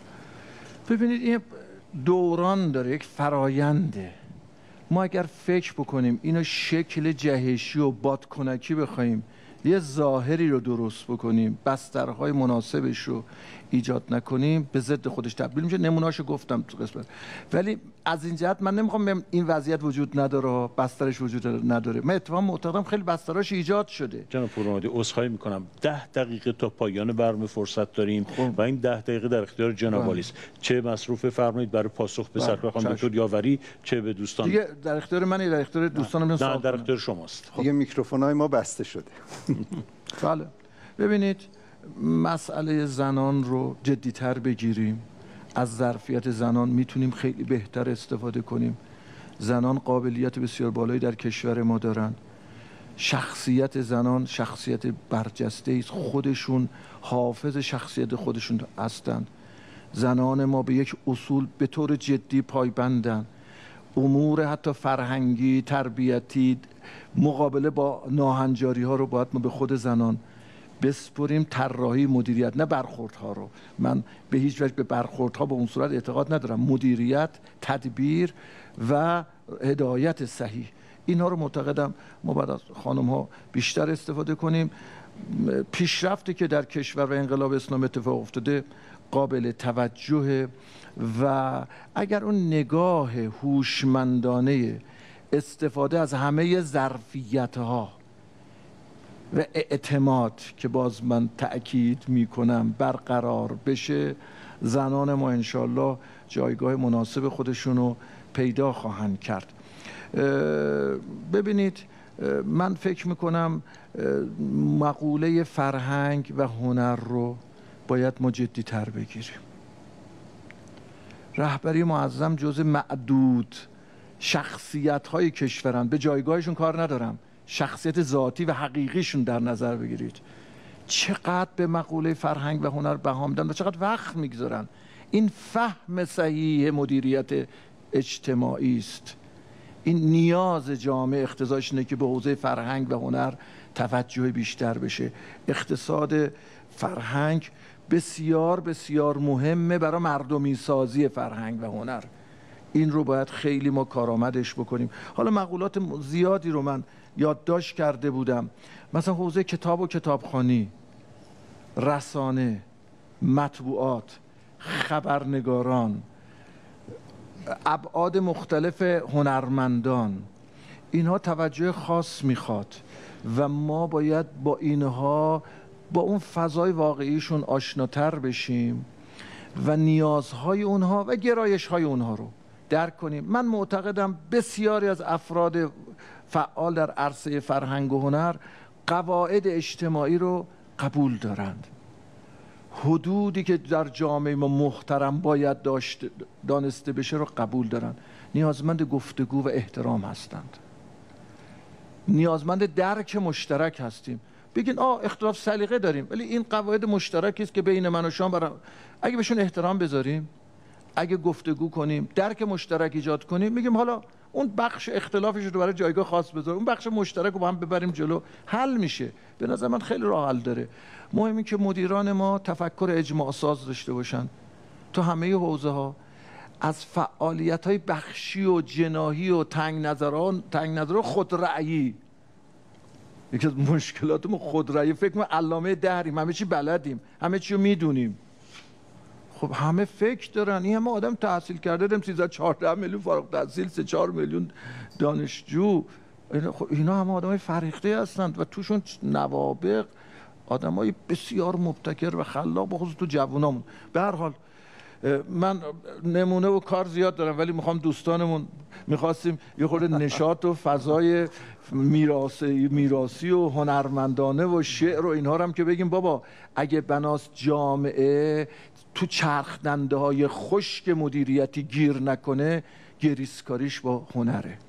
ببینید این دوران داره، یک فراینده. ما اگر فکر بکنیم اینو شکل جهشی و بادکنکی بخوایم یه ظاهری رو درست بکنیم، بسترهای مناسبش رو ایجاد نکنیم، به ضد خودش تبدیل میشه. نمونهاشو گفتم تو قسمت. ولی از این جهت من نمیخوام بگم این وضعیت وجود نداره، بسترش وجود نداره. من اتفاقا معتقدم خیلی بستراش ایجاد شده. جناب پورمحمدی، عذرخواهی میکنم، ده دقیقه تا پایان برنامه فرصت داریم خب. و این ده دقیقه در اختیار جناب عالی است. چه مصروف فرمایید برای پاسخ به سرکار خانم دکتر یاوری، چه به دوستان. دیگه در اختیار منه، در اختیار دوستانم. نه, نه در اختیار شماست. دیگه میکروفونای ما بسته شده. بله. ببینید مسئله زنان رو جدی‌تر بگیریم. از ظرفیت زنان میتونیم خیلی بهتر استفاده کنیم. زنان قابلیت بسیار بالایی در کشور ما دارن. شخصیت زنان شخصیت برجسته است، خودشون حافظ شخصیت خودشون هستند. زنان ما به یک اصول به طور جدی پایبندن. امور حتی فرهنگی، تربیتی، مقابله با ناهنجاری ها رو باید ما به خود زنان بسپریم. طراحی مدیریت، نه برخوردها رو. من به هیچ وجه به برخوردها به اون صورت اعتقاد ندارم. مدیریت، تدبیر و هدایت صحیح، اینها رو معتقدم ما باید از خانم ها بیشتر استفاده کنیم. پیشرفتی که در کشور و انقلاب اسلام اتفاق افتاده قابل توجه و اگر اون نگاه هوشمندانه استفاده از همه ظرفیت‌ها و اعتماد که باز من تأکید میکنم برقرار بشه، زنان ما انشالله جایگاه مناسب خودشونو پیدا خواهند کرد. ببینید من فکر میکنم مقوله فرهنگ و هنر رو باید ما جدی‌تر بگیریم. رهبری معظم جز معدود شخصیت های کشورن، به جایگاهشون کار ندارم، شخصیت ذاتی و حقیقیشون در نظر بگیرید. چقدر به مقوله فرهنگ و هنر بها میدن و چقدر وقت میگذارن. این فهم صحیح مدیریت اجتماعی است. این نیاز جامعه اقتضاش اینه که به حوزه فرهنگ و هنر توجه بیشتر بشه. اقتصاد فرهنگ بسیار بسیار مهمه برای مردمی سازی فرهنگ و هنر. این رو باید خیلی ما کارآمدش بکنیم. حالا مقولات زیادی رو من یادداشت کرده بودم، مثلا حوزه کتاب و کتابخوانی، رسانه، مطبوعات، خبرنگاران، ابعاد مختلف هنرمندان، اینها توجه خاص میخواد و ما باید با اینها با اون فضای واقعیشون آشناتر بشیم و نیازهای اونها و گرایشهای اونها رو درک کنیم. من معتقدم بسیاری از افراد فعال در عرصه فرهنگ و هنر قواعد اجتماعی رو قبول دارند. حدودی که در جامعه ما محترم باید داشت دانسته بشه رو قبول دارند. نیازمند گفتگو و احترام هستند. نیازمند درک مشترک هستیم. بگین آه اختلاف سلیقه داریم ولی این قواعد مشترکی است که بین من و شما برام، اگه بهشون احترام بذاریم، اگه گفتگو کنیم، درک مشترک ایجاد کنیم، میگیم حالا اون بخش اختلافش رو برای جایگاه خاص بذاریم، اون بخش مشترک رو با هم ببریم جلو، حل میشه. به نظر من خیلی راه حل داره. مهم این که مدیران ما تفکر اجماع ساز داشته باشن تو همه حوزه ها، از فعالیت های بخشی و جناحی و تنگ نظران تنگ نظر خودرأیی. یکی از مشکلات ما خودرأیی. فکر کنم علامه دهریم، همه چی بلدیم، همه چی رو میدونیم. خب همه فکر دارن، این همه آدم تحصیل کرده، داریم سیزده چهارده میلیون فارغ التحصیل، سه چهار میلیون دانشجو، خب اینا همه آدمای فرهیخته هستند و توشون نوابغ، آدمای بسیار مبتکر و خلاق، بخصوص تو جوونامون. به هر حال من نمونه و کار زیاد دارم ولی میخوام دوستانمون میخواستیم یه خورده نشاط و فضای میراثی میراثی و هنرمندانه و شعر و اینها رو هم که بگیم بابا اگه بناس جامعه تو چرخ دنده های خشک مدیریتی گیر نکنه، گریسکاریش با هنره.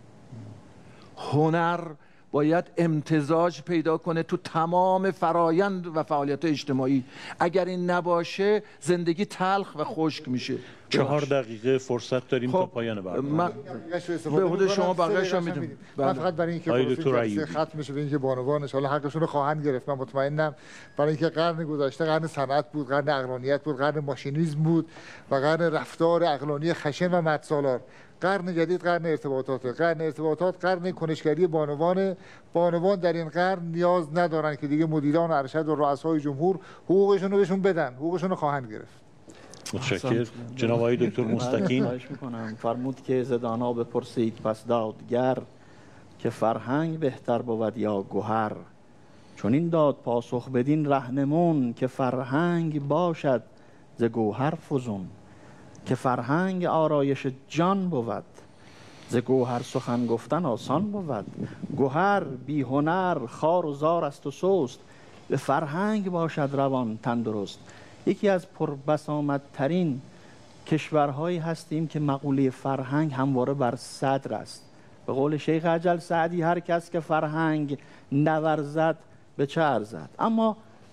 هنر باید امتزاج پیدا کنه تو تمام فرایند و فعالیت اجتماعی. اگر این نباشه زندگی تلخ و خشک میشه. چهار دقیقه فرصت داریم خب تا پایان برنامه. من به خود شما بقیه‌اش هم میدم. من فقط برای اینکه پروسه ختم بشه، به اینکه بانوان ان شاءالله حقشون رو خواهند گرفت، من مطمئنم. برای اینکه قرن گذشته قرن صنعت بود، قرن عقلانیت بود، قرن ماشینیسم بود و قرن رفتار عقلانی خشن و مدسالار. قرن جدید قرن ارتباطات، قرن ارتباطات قرن کنشگری بانوان. بانوان در این قرن نیاز ندارن که دیگه مدیران ارشد و رؤسای جمهور حقوقشون رو بهشون بدن، حقوقشون رو خواهند گرفت. متشکرم. جناب آقای دکتر مستکین. خواهش میکنم. فرمود که ز دانا بپرسید پس دادگر، که فرهنگ بهتر بود یا گوهر. چون این داد پاسخ بدین رهنمون، که فرهنگ باشد ز گوهر فزون. که فرهنگ آرایش جان بود، ز گوهر سخن گفتن آسان بود. گوهر بی هنر خار و زار است و سست، به فرهنگ باشد روان تندرست. یکی از پربسامدترین کشورهایی هستیم که مقوله فرهنگ همواره بر صدر است. به قول شیخ اجل سعدی هر کس که فرهنگ نورزد به چه ارزد. اما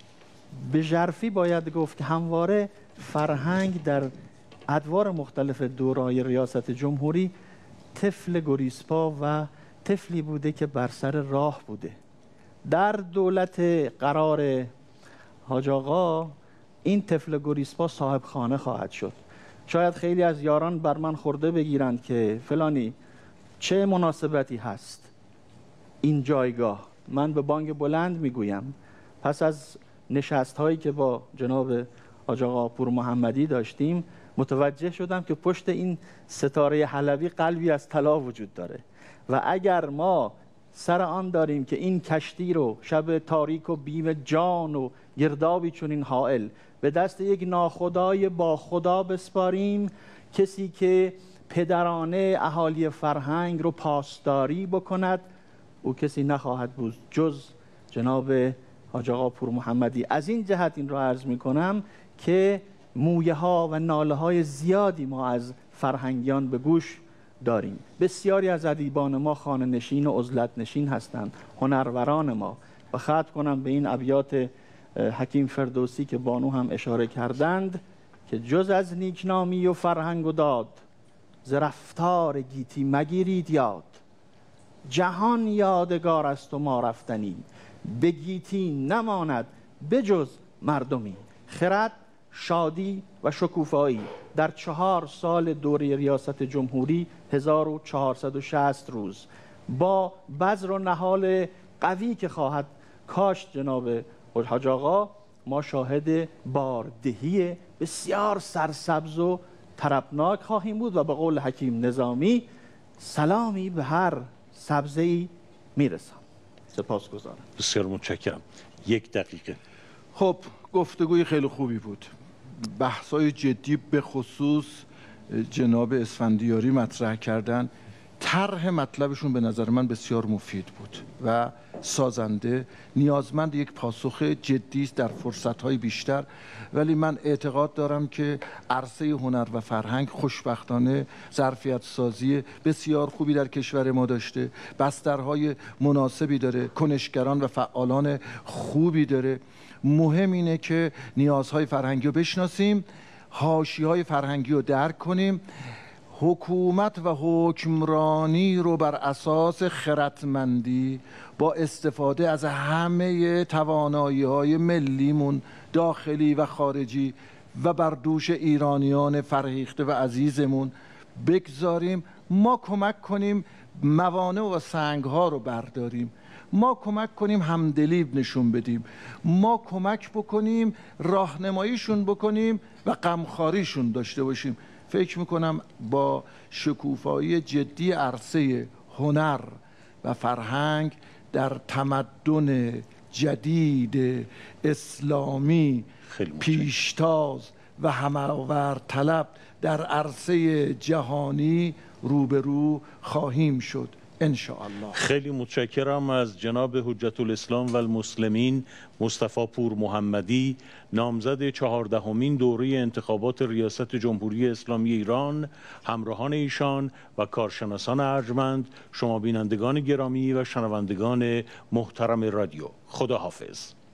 به ژرفی باید گفت که همواره فرهنگ در ادوار مختلف دورای ریاست جمهوری طفل گریسپا و طفلی بوده که بر سر راه بوده. در دولت قرار حاج آقا این طفل گریسپا صاحب خانه خواهد شد. شاید خیلی از یاران بر من خورده بگیرند که فلانی چه مناسبتی هست این جایگاه. من به بانگ بلند میگویم پس از نشست هایی که با جناب حاج آقا پور محمدی داشتیم متوجه شدم که پشت این ستاره حلبی قلبی از طلا وجود داره و اگر ما سر آن داریم که این کشتی رو شب تاریک و بیم جان و گردابی چنین حائل به دست یک ناخدای با خدا بسپاریم، کسی که پدرانه اهالی فرهنگ رو پاسداری بکند. او کسی نخواهد بود جز جناب حاج آقا پور محمدی. از این جهت این را عرض می کنم که مویه ها و ناله های زیادی ما از فرهنگیان به گوش داریم. بسیاری از ادیبان ما خانه نشین و عزلت نشین هستند، هنروران ما. و ختم کنم به این ابیات حکیم فردوسی که بانو هم اشاره کردند که جز از نیکنامی و فرهنگ و داد، ز رفتار گیتی مگیرید یاد. جهان یادگار است و ما رفتنی، به گیتی نماند بجز مردمی. خرد، شادی و شکوفایی در چهار سال دوره ریاست جمهوری هزار و چهارصد و شصت روز با بذر و نهال قوی که خواهد کاشت جناب حاج آقا، ما شاهد باردهی بسیار سرسبز و طربناک خواهیم بود و به قول حکیم نظامی سلامی به هر سبزه‌ای میرسم. سپاسگزارم. بسیار متشکرم. یک دقیقه. خب گفتگوی خیلی خوبی بود. بحث‌های جدی به خصوص جناب اسفندیاری مطرح کردن. طرح مطلبشون به نظر من بسیار مفید بود و سازنده، نیازمند یک پاسخ جدی است در فرصت‌های بیشتر. ولی من اعتقاد دارم که عرصه هنر و فرهنگ خوشبختانه ظرفیت سازی بسیار خوبی در کشور ما داشته، بسترهای مناسبی داره، کنشگران و فعالان خوبی داره. مهم اینه که نیازهای فرهنگی رو بشناسیم، حاشیه‌های فرهنگی رو درک کنیم، حکومت و حکمرانی رو بر اساس خردمندی با استفاده از همه توانایی‌های ملیمون داخلی و خارجی و بر دوش ایرانیان فرهیخته و عزیزمون بگذاریم. ما کمک کنیم موانع و سنگ‌ها رو برداریم، ما کمک کنیم همدلی نشون بدیم، ما کمک بکنیم راهنماییشون بکنیم و غمخواریشون داشته باشیم. فکر میکنم با شکوفایی جدی عرصه هنر و فرهنگ در تمدن جدید اسلامی پیشتاز و هماورد طلب در عرصه جهانی روبرو خواهیم شد ان شاء الله. خیلی متشکرم از جناب حجت الاسلام و المسلمین مصطفی پور محمدی، نامزد چهاردهمین دوره انتخابات ریاست جمهوری اسلامی ایران، همراهان ایشان و کارشناسان ارجمند، شما بینندگان گرامی و شنوندگان محترم رادیو. خدا حافظ.